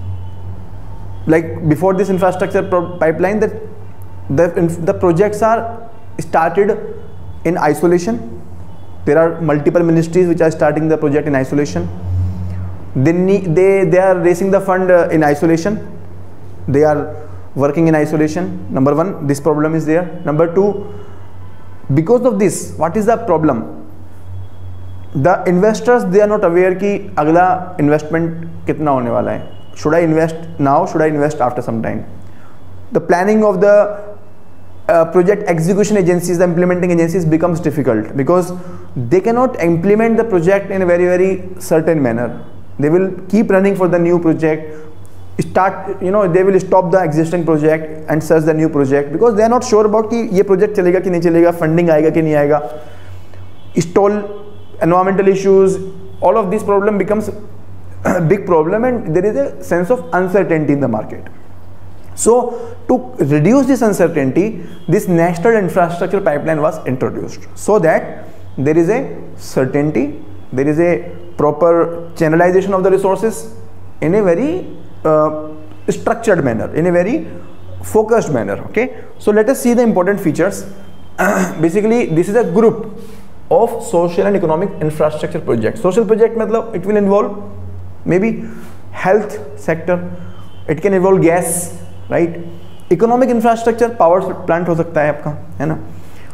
like before this infrastructure pro pipeline, that the, the projects are started in isolation. There are multiple ministries which are starting the project in isolation. They need, they they are raising the fund uh, in isolation. They are working in isolation. Number one, this problem is there. Number two, because of this, what is the problem? The investors, they are not aware कि अगला investment कितना होने वाला है. Should I invest now? Should I invest after some time? The planning of the uh, project execution agencies, the implementing agencies becomes difficult because they cannot implement the project in a very very certain manner. They will keep running for the new project, start, you know, they will stop the existing project and search the new project because they are not sure about कि ये project चलेगा कि नहीं चलेगा, funding आएगा कि नहीं आएगा, stall, environmental issues, all of this problem becomes a big problem and there is a sense of uncertainty in the market. So to reduce this uncertainty, this national infrastructure pipeline was introduced so that there is a certainty, there is a proper channelization of the resources in a very uh, structured manner, in a very focused manner. Okay, so let us see the important features. Basically this is a group of social and economic infrastructure projects. Social project matlab it will involve maybe health sector, it can involve gas, right? Economic infrastructure, power plant हो सकता है आपका, है ना?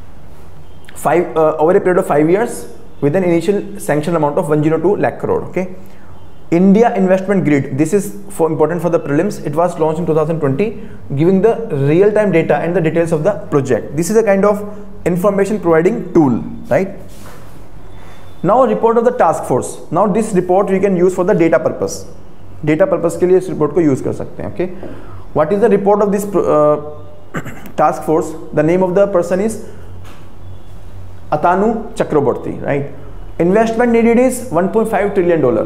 Five uh, over a period of five years with an initial sanction amount of one hundred two lakh crore. Okay, India investment grid, this is for important for the prelims. It was launched in two thousand twenty, giving the real time data and the details of the project. This is a kind of information providing tool, right? Now report of the task force. Now this report we can use for the data purpose. Data purpose के लिए इस report को use कर सकते हैं. Okay, what is the report of this uh, task force? The name of the person is Atanu Chakraborty, right? Investment needed is one point five trillion dollar.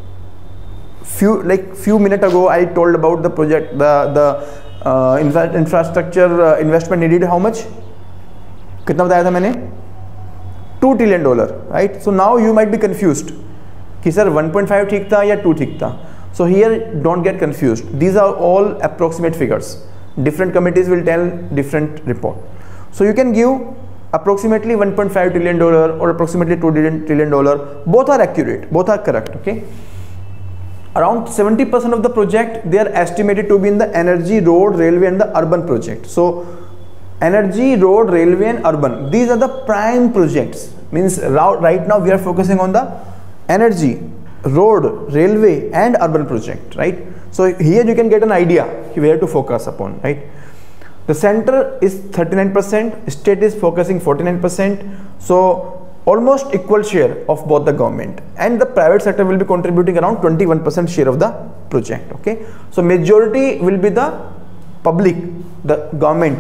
Few like few minutes ago I told about the project, the the uh, infra infrastructure uh, investment needed how much? कितना बताया था मैंने? two trillion dollar, right? So now you might be confused कि sir one point five ठीक था या two ठीक था. So here don't get confused. These are all approximate figures. Different committees will tell different report. So you can give approximately one point five trillion dollar or approximately two trillion dollar. Both are accurate, both are correct. Okay, around seventy percent of the project they are estimated to be in the energy, road, railway and the urban project. So energy, road, railway and urban, these are the prime projects. Means right now we are focusing on the energy, road, railway and urban project, right? So here you can get an idea where to focus upon, right? The center is thirty-nine percent, state is focusing forty-nine percent, so almost equal share of both the government, and the private sector will be contributing around twenty-one percent share of the project. Okay, so majority will be the public, the government,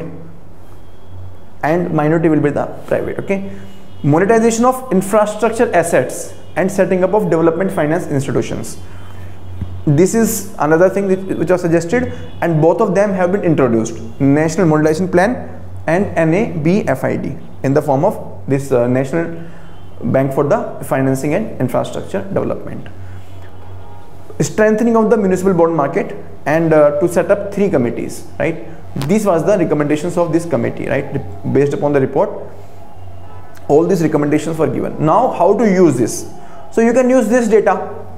and minority will be the private. Okay, monetization of infrastructure assets and setting up of development finance institutions. This is another thing which was suggested, and both of them have been introduced, National Monetization Plan and N A B F I D, in the form of this uh, National Bank for the Financing and Infrastructure Development. Strengthening of the municipal bond market, and uh, to set up three committees, right? This was the recommendations of this committee, right? Based upon the report, all these recommendations were given. Now how to use this? So you can use this data,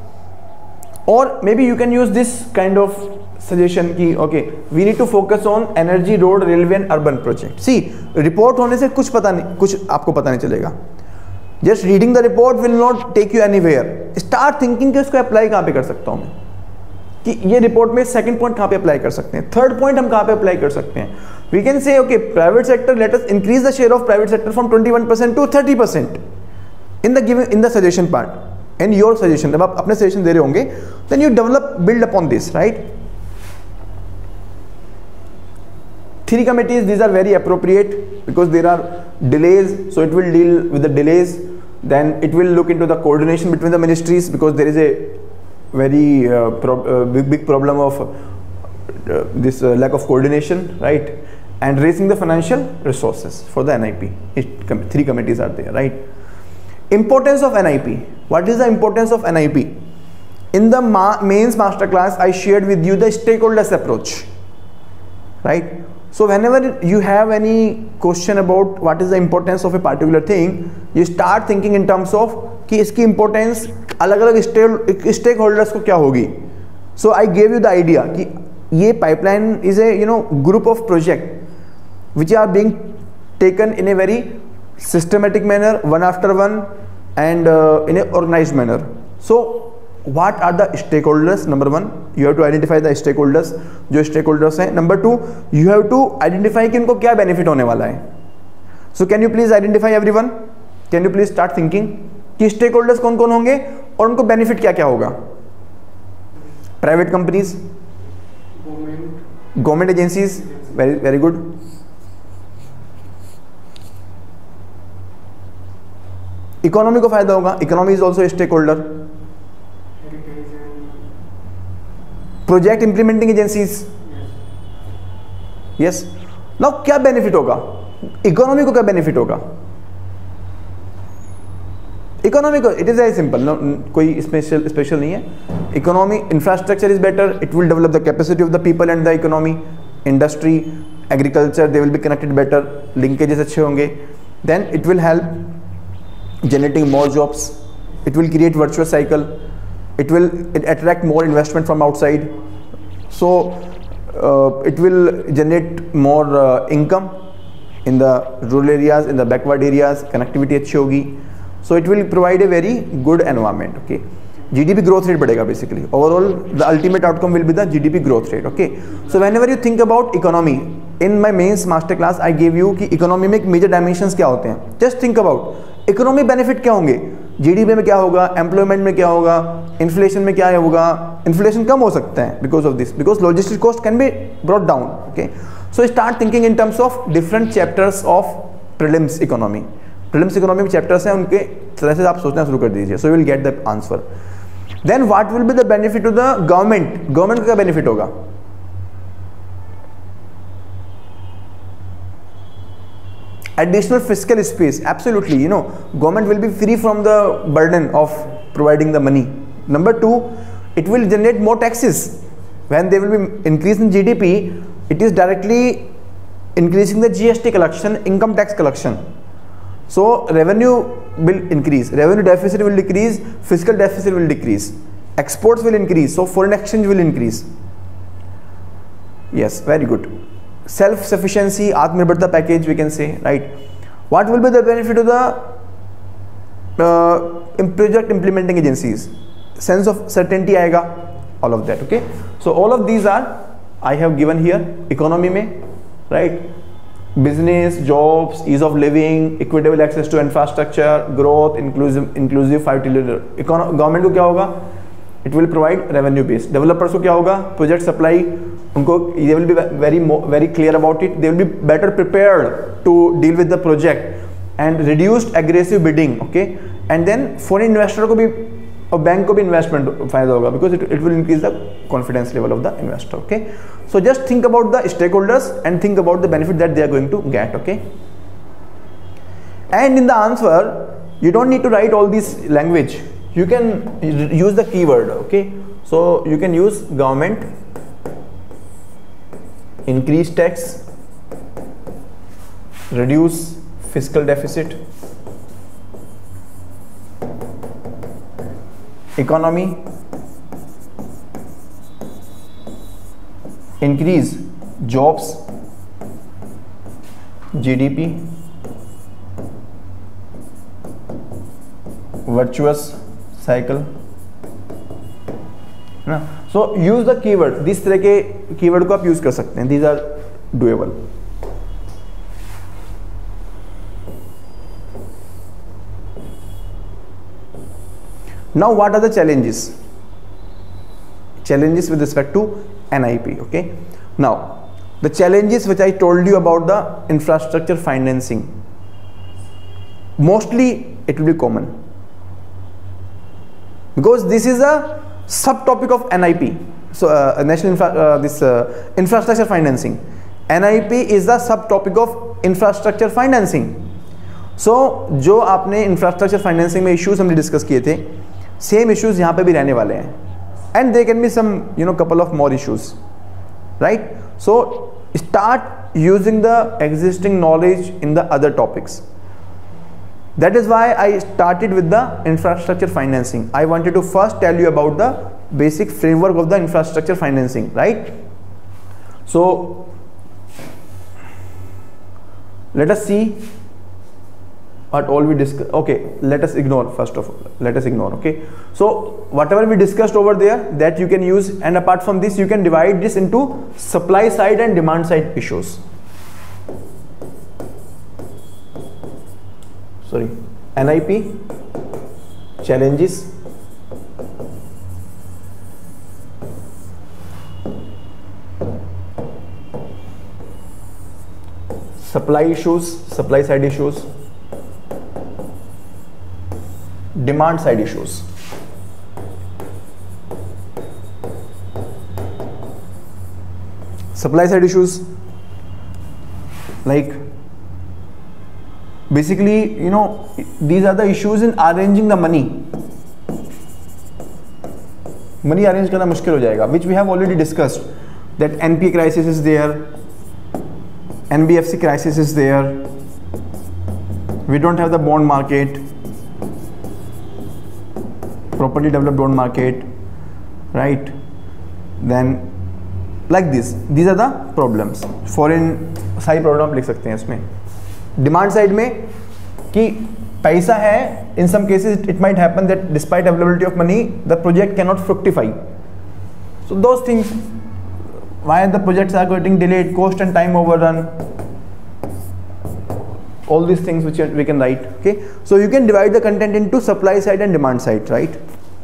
or maybe you can use this kind of suggestion ki okay, we need to focus on energy, road, railway and urban project. See, report होने से कुछ पता नहीं, कुछ आपको पता नहीं चलेगा. Just reading the report will not take you anywhere. Start thinking कि इसको apply कहाँ पे कर सकता हूँ मैं, कि ये report में second point कहाँ पे apply कर सकते हैं, third point हम कहाँ पे apply कर सकते हैं. We can say okay, private sector, let us increase the share of private sector from twenty-one percent to thirty percent in the given in the suggestion part. And your suggestion, जब आप अपने suggestion दे रहे होंगे, then you develop, build upon this, right? Three committees, these are very appropriate because there are delays, so it will deal with the delays. Then it will look into the coordination between the ministries, because there is a very uh, pro uh, big, big problem of uh, this uh, lack of coordination, right? And raising the financial resources for the N I P. It, com three committees are there, right? Importance of N I P. What is the importance of N I P? In the ma mains masterclass, I shared with you the stakeholders approach, right? So whenever you have any question about what is the importance of a particular thing, you start thinking in terms of कि इसकी importance अलग-अलग stakeholders को क्या होगी. So I gave you the idea कि ये pipeline is a you know group of project which are being taken in a very systematic manner, one after one, and uh, in an organized manner. So what are the stakeholders? Number one, you have to identify the stakeholders, जो stakeholders हैं. Number two, you have to identify कि इनको क्या benefit होने वाला है. So can you please identify everyone? Can you please start thinking कि stakeholders कौन कौन होंगे और उनको benefit क्या क्या होगा? Private companies, government, government agencies, very very good. Economy को फायदा होगा. Economy is also a stakeholder. Project implementing agencies. Yes. Now क्या benefit होगा? Economy को क्या benefit होगा? Economy को it is very simple. No, कोई special special नहीं है. Economy infrastructure is better. It will develop the capacity of the people and the economy. industry, agriculture, they will be connected better, linkages अच्छे होंगे, then it will help generating more jobs, it will create virtuous cycle, it will it attract more investment from outside, so uh, it will generate more uh, income in the rural areas, in the backward areas, connectivity अच्छी होगी, so it will provide a very good environment. Okay, G D P growth rate बढ़ेगा basically. Overall, the ultimate outcome will be the G D P growth rate. Okay, so whenever you think about economy, in my mains master class I gave you कि economy में major dimensions क्या होते हैं. Just think about economy benefit क्या होंगे. G D P में क्या होगा, employment में क्या होगा, inflation में क्या होगा. Inflation कम हो सकता है because of this, because logistics cost can be brought down. Okay, so start thinking in terms of different chapters of prelims economy. Prelims economy में chapters हैं, उनके तरह से आप सोचना शुरू कर दीजिए. So you will get the answer. Then what will be the benefit to the government? Government का क्या benefit होगा? Additional fiscal space, absolutely. You know, government will be free from the burden of providing the money. Number two, it will generate more taxes. When there will be increase in G D P, it is directly increasing the G S T collection, income tax collection. So revenue will increase, revenue deficit will decrease, fiscal deficit will decrease, exports will increase, so foreign exchange will increase. Yes, very good. Self-sufficiency, Atmanirbharta package we can say, right? What will be the benefit to the uh, project implementing agencies? Sense of certainty आएगा, all of that. Okay, so all of these are I have given here. Economy में, right? Business, jobs, ease of living, equitable access to infrastructure, growth, inclusive inclusive five trillion. Government को क्या होगा? It will provide revenue base. Developers को क्या होगा? Project supply, उनको they will be very very clear about it. They will be better prepared to deal with the project and reduced aggressive bidding. Okay, and then foreign investor को भी और bank को भी investment फायदा होगा, because it it will increase the confidence level of the investor. Okay, so just think about the stake holders and think about the benefit that they are going to get. Okay, and in the answer you don't need to write all this language, you can use the keyword. Okay, so you can use government, increase tax, reduce fiscal deficit, economy, increase jobs, G D P, virtuous cycle ना. So use the keyword, this तरह के keyword को आप use कर सकते हैं. These are doable. Now what are the challenges? Challenges with respect to N I P. Okay, now the challenges which I told you about the infrastructure financing, mostly it will be common because this is a subtopic of N I P. So uh, national infra uh, this uh, infrastructure financing, N I P is the subtopic of infrastructure financing. So जो आपने infrastructure financing में issues हमने discuss किए थे, same issues यहाँ पे भी रहने वाले हैं, and they can be some you know couple of more issues, right. So start using the existing knowledge in the other topics. That is why I started with the infrastructure financing. I wanted to first tell you about the basic framework of the infrastructure financing, right. So let us see what all we discuss. Okay, let us ignore first of all, let us ignore. Okay, so whatever we discussed over there, that you can use, and apart from this you can divide this into supply side and demand side issues. Sorry, N I P challenges, supply issues, supply side issues, demand side issues. Supply side issues like basically you know these are the issues in arranging the money. Money arrange करना मुश्किल हो जाएगा, which we have already discussed. that N P A crisis is there, N B F C crisis is there, we don't have the bond market, properly developed bond market, right? Then like this, these are the problems. Foreign सारी problem आप लिख सकते हैं इसमें. Demand side में कि पैसा है, in some cases it might happen that despite availability of money the project cannot fructify. So those things, why the projects are getting delayed, cost and time overrun, all these things which we can write. Okay, so you can divide the content into supply side and demand side, right?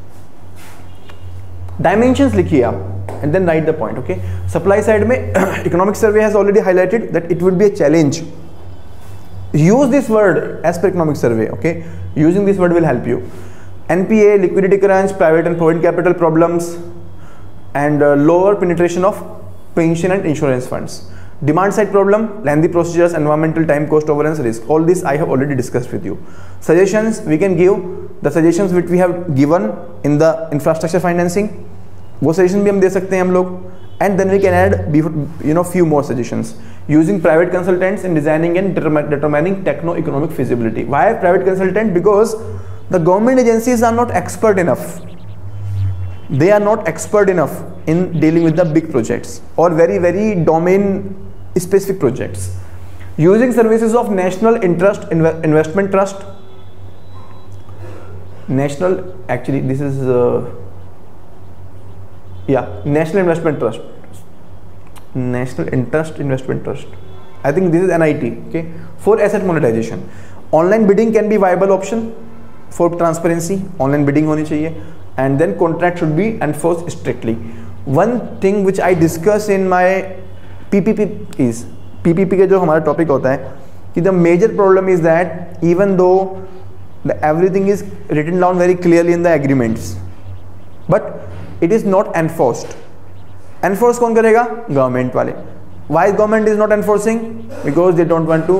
Dimensions लिखिए आप and then write the point. Okay, supply side में economic survey has already highlighted that it would be a challenge. Use this word as per economic survey. Okay, using this word will help you. N P A, liquidity crunch, private and provident capital problems, and uh, lower penetration of pension and insurance funds. Demand side problem, lengthy procedures, environmental time, cost overruns, risk. All this I have already discussed with you. Suggestions we can give, the suggestions which we have given in the infrastructure financing, वो suggestion भी हम दे सकते हैं हम लोग. And then we can add, you know, few more suggestions. Using private consultants in designing and determining techno-economic feasibility. Why private consultant? Because the government agencies are not expert enough. They are not expert enough in dealing with the big projects or very very domain specific projects. Using services of National Interest Inve Investment Trust, National, actually this is uh, yeah, National Investment Trust, National Interest Investment Trust. I think this is N I T. Okay, for asset monetization, online bidding can be viable option for transparency. Online bidding होनी चाहिए. And then contract should be enforced strictly. One thing which I discuss in my P P P is, P P P के जो हमारा topic होता है कि the major problem is that even though the everything is written down very clearly in the agreements, but it is not enforced. Enforce कौन करेगा? Government वाले. Why government is not enforcing? Because they don't want to,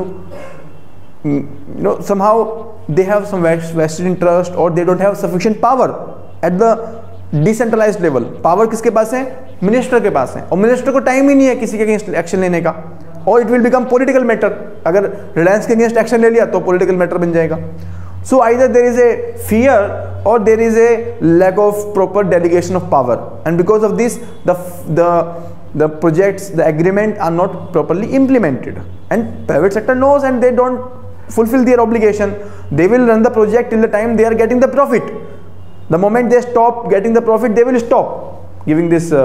you know, somehow they have some vested interest or they don't have sufficient power at the decentralized level. Power किसके पास है? Minister के पास है, और minister को time ही नहीं है किसी के अगेंस्ट एक्शन लेने का, और it will become political matter. अगर रिलायंस के अगेंस्ट एक्शन ले लिया तो पॉलिटिकल मैटर बन जाएगा. So either there is a fear or there is a lack of proper delegation of power, and because of this the the the projects, the agreement are not properly implemented, and private sector knows and they don't fulfill their obligation. They will run the project till the time they are getting the profit. The moment they stop getting the profit, they will stop giving this uh,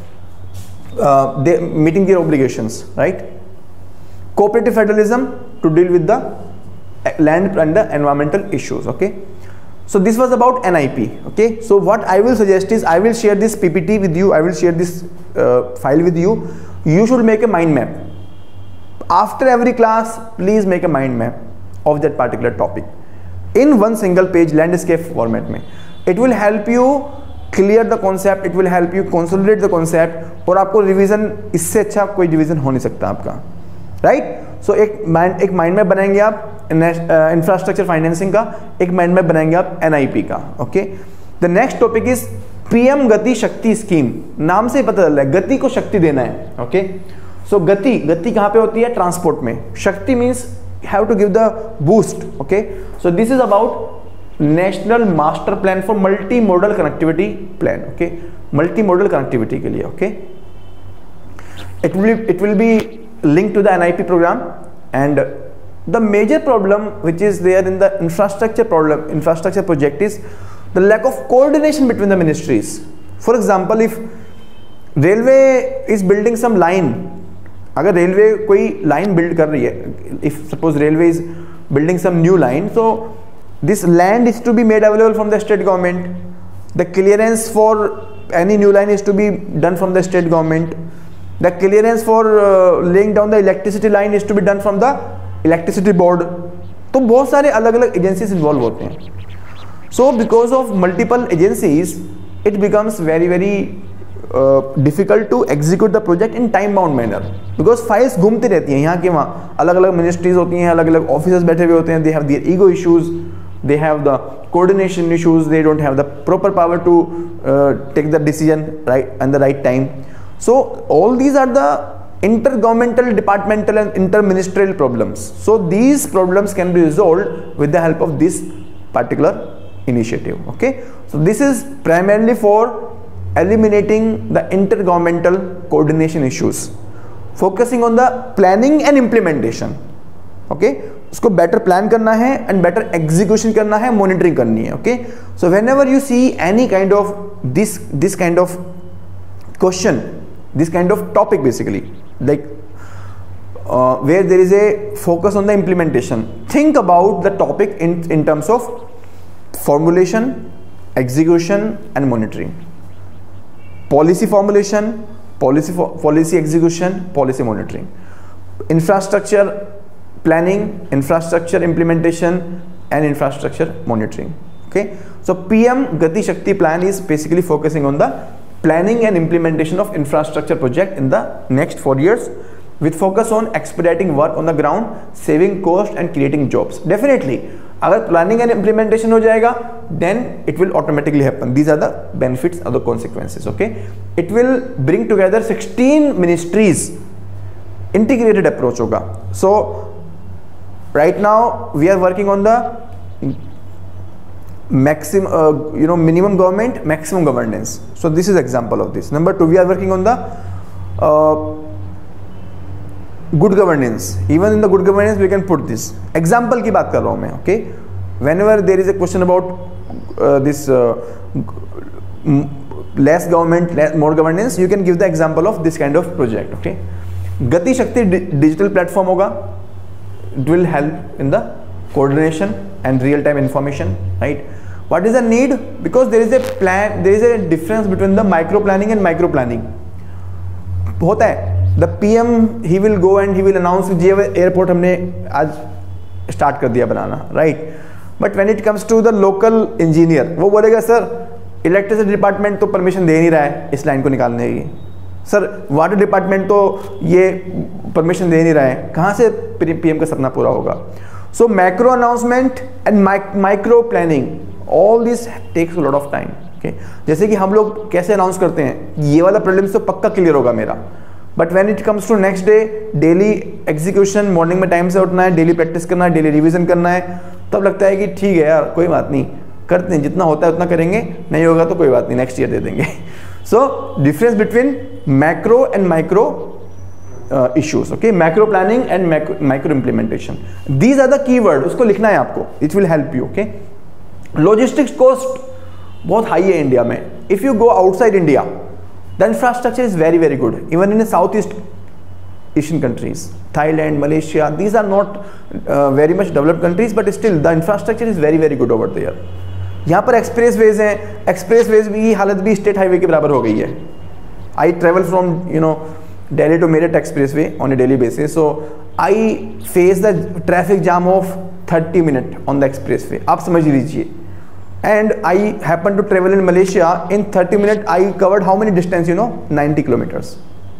uh, they meeting their obligations, right? Cooperative federalism to deal with the land and the environmental issues. Okay, so this was about N I P. Okay, so what I will suggest is I will share this P P T with you. I will share this uh, file with you. You should make a mind map. After every class, please make a mind map of that particular topic in one single page landscape format में. It will help you clear the concept. It will help you consolidate the concept. और आपको revision, इससे अच्छा कोई revision हो नहीं सकता आपका, right? So एक mind एक mind map बनाएंगे आप इंफ्रास्ट्रक्चर फाइनेंसिंग का, एक माइंड मैप बनाएंगे आप N I P का. Okay, the next topic is P M Gati Shakti scheme. नाम से ही पता चल रहा है गति को शक्ति देना है. ओके, सो गति गति कहाँ पे होती है? ट्रांसपोर्ट में. Shakti means have to give the boost. Okay, so this is about national master plan for multi modal connectivity plan. Okay, multi modal connectivity के लिए. Okay, it will it will be linked to the N I P program, and the major problem which is there in the infrastructure problem infrastructure project is the lack of coordination between the ministries. For example, if railway is building some line, अगर railway कोई line build कर रही है, if suppose railway is building some new line, so this land is to be made available from the state government. The clearance for any new line is to be done from the state government. The clearance for uh, laying down the electricity line is to be done from the electricity board. तो बहुत सारे अलग अलग agencies involve होते हैं. So because of multiple agencies it becomes very very difficult to execute the project in time bound manner, because files घूमती रहती हैं यहाँ के वहाँ. अलग अलग मिनिस्ट्रीज होती हैं, अलग अलग ऑफिसर्स बैठे हुए होते हैं. They have their ego issues, they have the coordination issues, they don't have the proper power to uh, take the decision right and the right time. So all these are the intergovernmental, departmental and interministerial problems. So these problems can be resolved with the help of this particular initiative. Okay, so this is primarily for eliminating the intergovernmental coordination issues, focusing on the planning and implementation. Okay, उसको better plan करना है and better execution करना है, monitoring करनी है. Okay, so whenever you see any kind of this this kind of question, this kind of topic basically, like uh, where there is a focus on the implementation, think about the topic in in terms of formulation, execution and monitoring. Policy formulation, policy for, policy execution, policy monitoring, infrastructure planning, infrastructure implementation and infrastructure monitoring. Okay, so P M Gati Shakti plan is basically focusing on the planning and implementation of infrastructure project in the next four years with focus on expediting work on the ground, saving cost and creating jobs. Definitely अगर planning and implementation हो जाएगा then it will automatically happen. These are the benefits of the consequences. Okay, it will bring together sixteen ministries, integrated approach होगा. So right now we are working on the maximum uh, you know minimum government, maximum governance. So this is example of this. Number two, we are working on the uh, good governance. Even in the good governance we can put this example की बात कर रहा हूँ मैं. Okay, whenever there is a question about uh, this uh, less government, less, more governance, you can give the example of this kind of project. Okay, Gati Shakti digital platform होगा. It will help in the coordination and real-time information, right? What is the need? Because there is a plan, there is a difference between the micro planning and micro planning. होता है. The P M he will go and he will announce कि ये airport हमने आज start कर दिया बनाना, right? But when it comes to the local engineer, वो बोलेगा सर electricity department तो permission दे नहीं रहा है इस line को निकालने की. सर वाटर डिपार्टमेंट तो ये परमिशन दे नहीं रहा है, कहाँ से पीएम का सपना पूरा होगा? So macro announcement and micro planning, all this takes a lot of time. Okay, जैसे कि हम लोग कैसे अनाउंस करते हैं, ये वाला प्रॉब्लम तो पक्का क्लियर होगा मेरा, but when it comes to next day, daily execution, morning में टाइम से उठना है, डेली प्रैक्टिस करना है, डेली रिविजन करना है, तब लगता है कि ठीक है यार कोई बात नहीं, करते हैं जितना होता है उतना करेंगे, नहीं होगा तो कोई बात नहीं नेक्स्ट ईयर दे देंगे. So difference between macro and micro issues. Okay, macro planning and micro implementation, these are the keyword, उसको लिखना है आपको, it will help you. Okay, logistics cost बहुत हाई है इंडिया में. If you go outside India, the infrastructure is very very good. Even in South East Asian countries, Thailand, Malaysia, these are not uh, very much developed countries, but still the infrastructure is very very good over there. यहाँ पर express ways हैं, express ways भी हालत भी state highway के बराबर हो गई है. I travel from you know Delhi to Meerut express way on a daily basis, so I face the traffic jam of thirty minute on the express way, आप समझ लीजिए. And I happen to travel in Malaysia, in thirty minute I covered how many distance, you know ninety kilometres.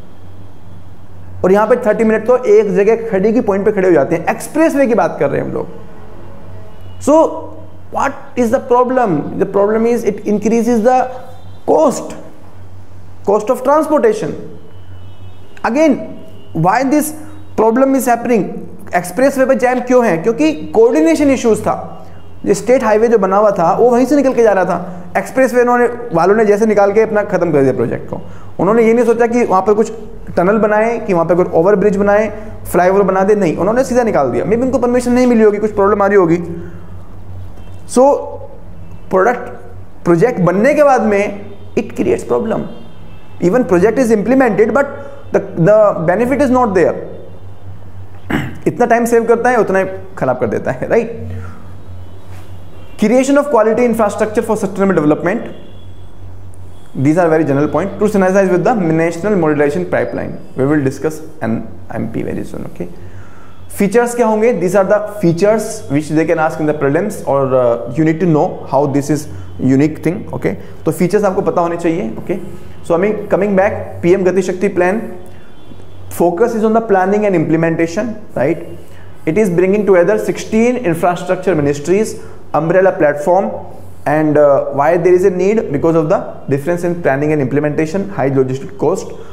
और यहाँ पे thirty minute तो एक जगह खड़ी की पॉइंट पे खड़े हो जाते हैं. एक्सप्रेस वे की बात कर रहे हैं हम लोग. So what is the problem? The problem is it increases the cost cost of transportation. Again, why this problem is happening? Express way पे जैम क्यों है? क्योंकि कोऑर्डिनेशन इश्यूज था. ये स्टेट हाईवे जो बना हुआ था वो वहीं से निकल के जा रहा था. एक्सप्रेस वे उन्होंने वालों ने जैसे निकाल के अपना खत्म कर दिया प्रोजेक्ट को. उन्होंने ये नहीं सोचा कि वहाँ पर कुछ टनल बनाए, कि वहाँ पर कुछ ओवर ब्रिज बनाए, फ्लाईओवर बना दे, नहीं, उन्होंने सीधा निकाल दिया. मे बी उनको परमिशन नहीं मिली होगी, कुछ प्रॉब्लम आ रही होगी. सो प्रोडक्ट प्रोजेक्ट बनने के बाद में it creates problem. Even project is implemented but the benefit is not there. इतना टाइम सेव करता है उतना ही खराब कर देता है, right? Creation of quality infrastructure for sustainable development, these are very general point to synergize with the national modernization pipeline. We will discuss an M P very soon. Okay, features क्या होंगे? These are the features which they can ask in the prelims, or uh, you need to know how this is unique thing. Okay, तो features आपको पता होने चाहिए. Okay, so I mean coming back, P M Gati Shakti plan focus is on the planning and implementation, right? It is bringing together sixteen infrastructure ministries, umbrella platform. And uh, why there is a need? Because of the difference in planning and implementation, high logistic cost,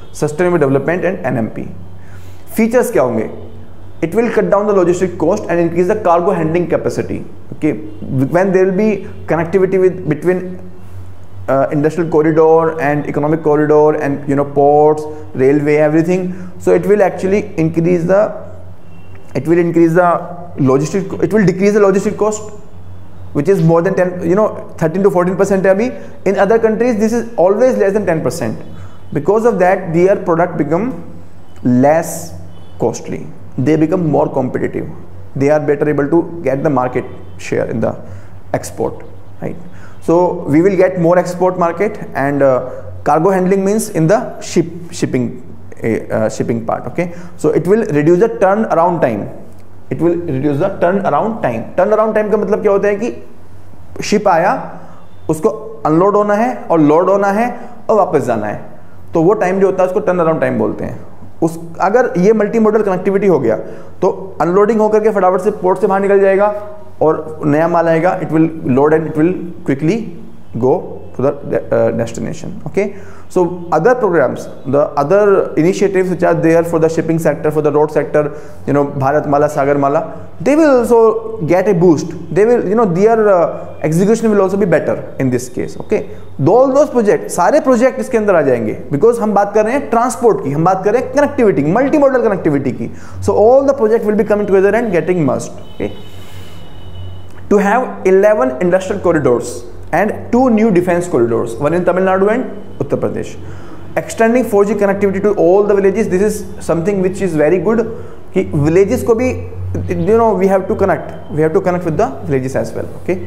sustainable development and N M P. Features क्या होंगे? It will cut down the logistic cost and increase the cargo handling capacity. Okay, when there will be connectivity with between uh, industrial corridor and economic corridor and you know ports, railway, everything. So it will actually increase the it will increase the logistic. It will decrease the logistic cost, which is more than ten, you know, thirteen to fourteen percent. Abhi in other countries this is always less than ten percent. Because of that, their product become less costly. They become more competitive. They are better able to get the market share in the export, right? So we will get more export market, and uh, cargo handling means in the ship shipping uh, shipping part. Okay, so it will reduce the turnaround time. It will reduce the turnaround time. Turnaround time का मतलब क्या होता है कि ship आया, उसको unload होना है और load होना है और वापस जाना है, तो वो time जो होता है उसको turnaround time बोलते हैं। उस अगर ये मल्टी मॉडल कनेक्टिविटी हो गया तो अनलोडिंग होकर के फटाफट से पोर्ट से बाहर निकल जाएगा और नया माल आएगा, it will load and it will quickly go to the destination. Okay, so other programmes, the other initiatives which are there for the shipping sector, for the road sector, you know Bharatmala, Sagarmala, they will also get a boost, they will you know their execution will also be better in this case. Okay, all those project, सारे project इसके अंदर आ जाएंगे, because हम बात कर रहे हैं transport की, हम बात कर रहे हैं कनेक्टिविटी, मल्टी मॉडल कनेक्टिविटी की। So all the project will be coming together and getting must. Okay, to have eleven industrial corridors and two new defense corridors, one in Tamil Nadu and Uttar Pradesh, extending four G connectivity to all the villages. This is something which is very good कि villages को भी, you know, we have to connect we have to connect with the villages as well. Okay,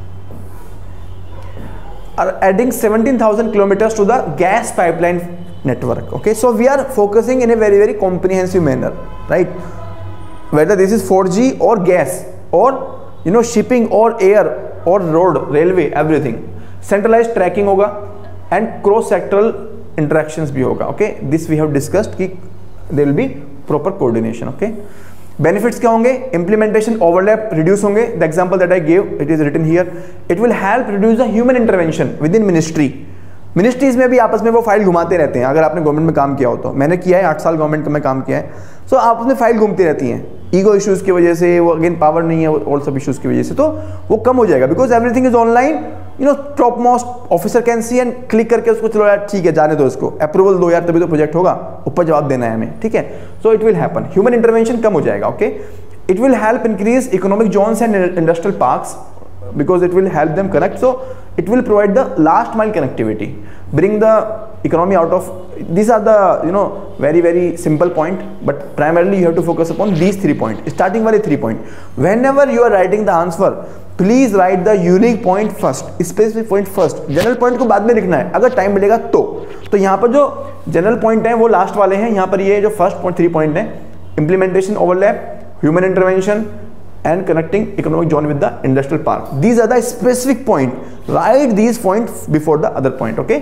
are adding seventeen thousand kilometers to the gas pipeline network. Okay, so we are focusing in a very very comprehensive manner, right? Whether this is four G or gas or you know shipping or air or road, railway, everything. Centralise tracking होगा and cross sectoral interactions भी होगा। Okay, this we have discussed कि there will be proper coordination. Okay, benefits क्या होंगे? Implementation overlap reduce होंगे। The example that I give, it is written here, it will help reduce the human intervention within ministry. Ministries में भी आपस में वो file घुमाते रहते हैं। अगर आपने गवर्नमेंट में काम किया हो तो, मैंने किया है, आठ साल गवर्नमेंट में काम किया है, सो so, आपस में फाइल घूमती रहती हैं, ईगो इश्यूज की वजह से, वो अगेन पावर नहीं है, और सब इश्यूज की वजह से, तो वो कम हो जाएगा, because everything is online. You know top most officer can see and click करके उसको, चलो यार ठीक है जाने दो, इसको अप्रूवल दो यार, तभी तो प्रोजेक्ट होगा, ऊपर जवाब देना है हमें, ठीक है। So it will happen, human intervention कम हो जाएगा। Okay, it will help increase economic zones and industrial parks because it will help them connect. So it will provide the last mile connectivity, bring the economy out of, these are the you know very very simple point, but primarily you have to focus upon these three points, starting wale three point. Whenever you are writing the answer, please write the unique point first, specific point first, general point को बाद में लिखना है अगर time मिलेगा तो। तो यहाँ पर जो जनरल पॉइंट है वो लास्ट वाले हैं, यहाँ पर ये जो फर्स्ट पॉइंट थ्री पॉइंट है, implementation overlap, human intervention and connecting economic zone with the industrial park. These are the specific point. Write these points before the other point. Okay.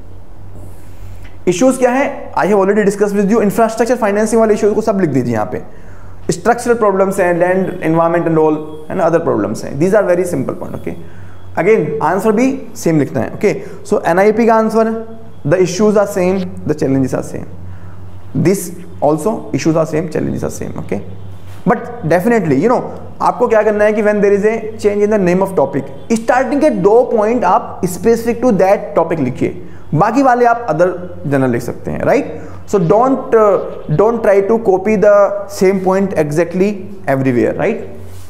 Issues क्या है? I have already discussed with you. Infrastructure financing वाले issues को सब लिख दीजिए यहाँ पे. Structural problems हैं, land, environment and all, and other problems हैं. These are very simple point. Okay. Again, answer भी same लिखना है. Okay. So N I P का answer, the issues are same, the challenges are same. This also issues are same, challenges are same. Okay. But definitely you know आपको क्या करना है कि when there is a change in the name of topic, starting के दो point आप specific to that topic लिखिए, बाकी वाले आप अदर जनरल लिख सकते हैं, right. So don't don't try to copy the same point exactly everywhere, right.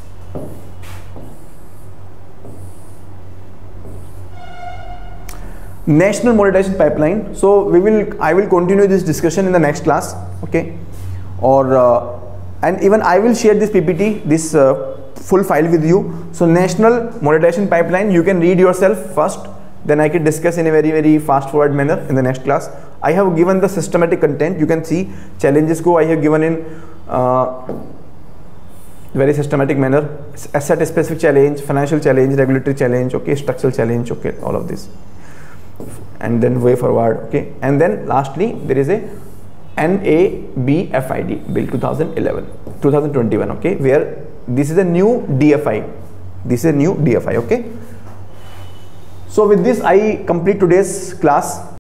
National monetization pipeline. So we will, I will continue this discussion in the next class. Okay, or uh, and even I will share this P P T, this uh, full file with you. So national monetization pipeline, you can read yourself first, then I can discuss in a very very fast forward manner in the next class. I have given the systematic content. You can see challenges ko I have given in uh, very systematic manner. Asset specific challenge, financial challenge, regulatory challenge, okay, structural challenge, okay, all of this, and then way forward. Okay, and then lastly there is a N A B F I D bill twenty eleven twenty twenty-one, okay, where this is a new D F I, this is a new D F I. Okay, so with this I complete today's class.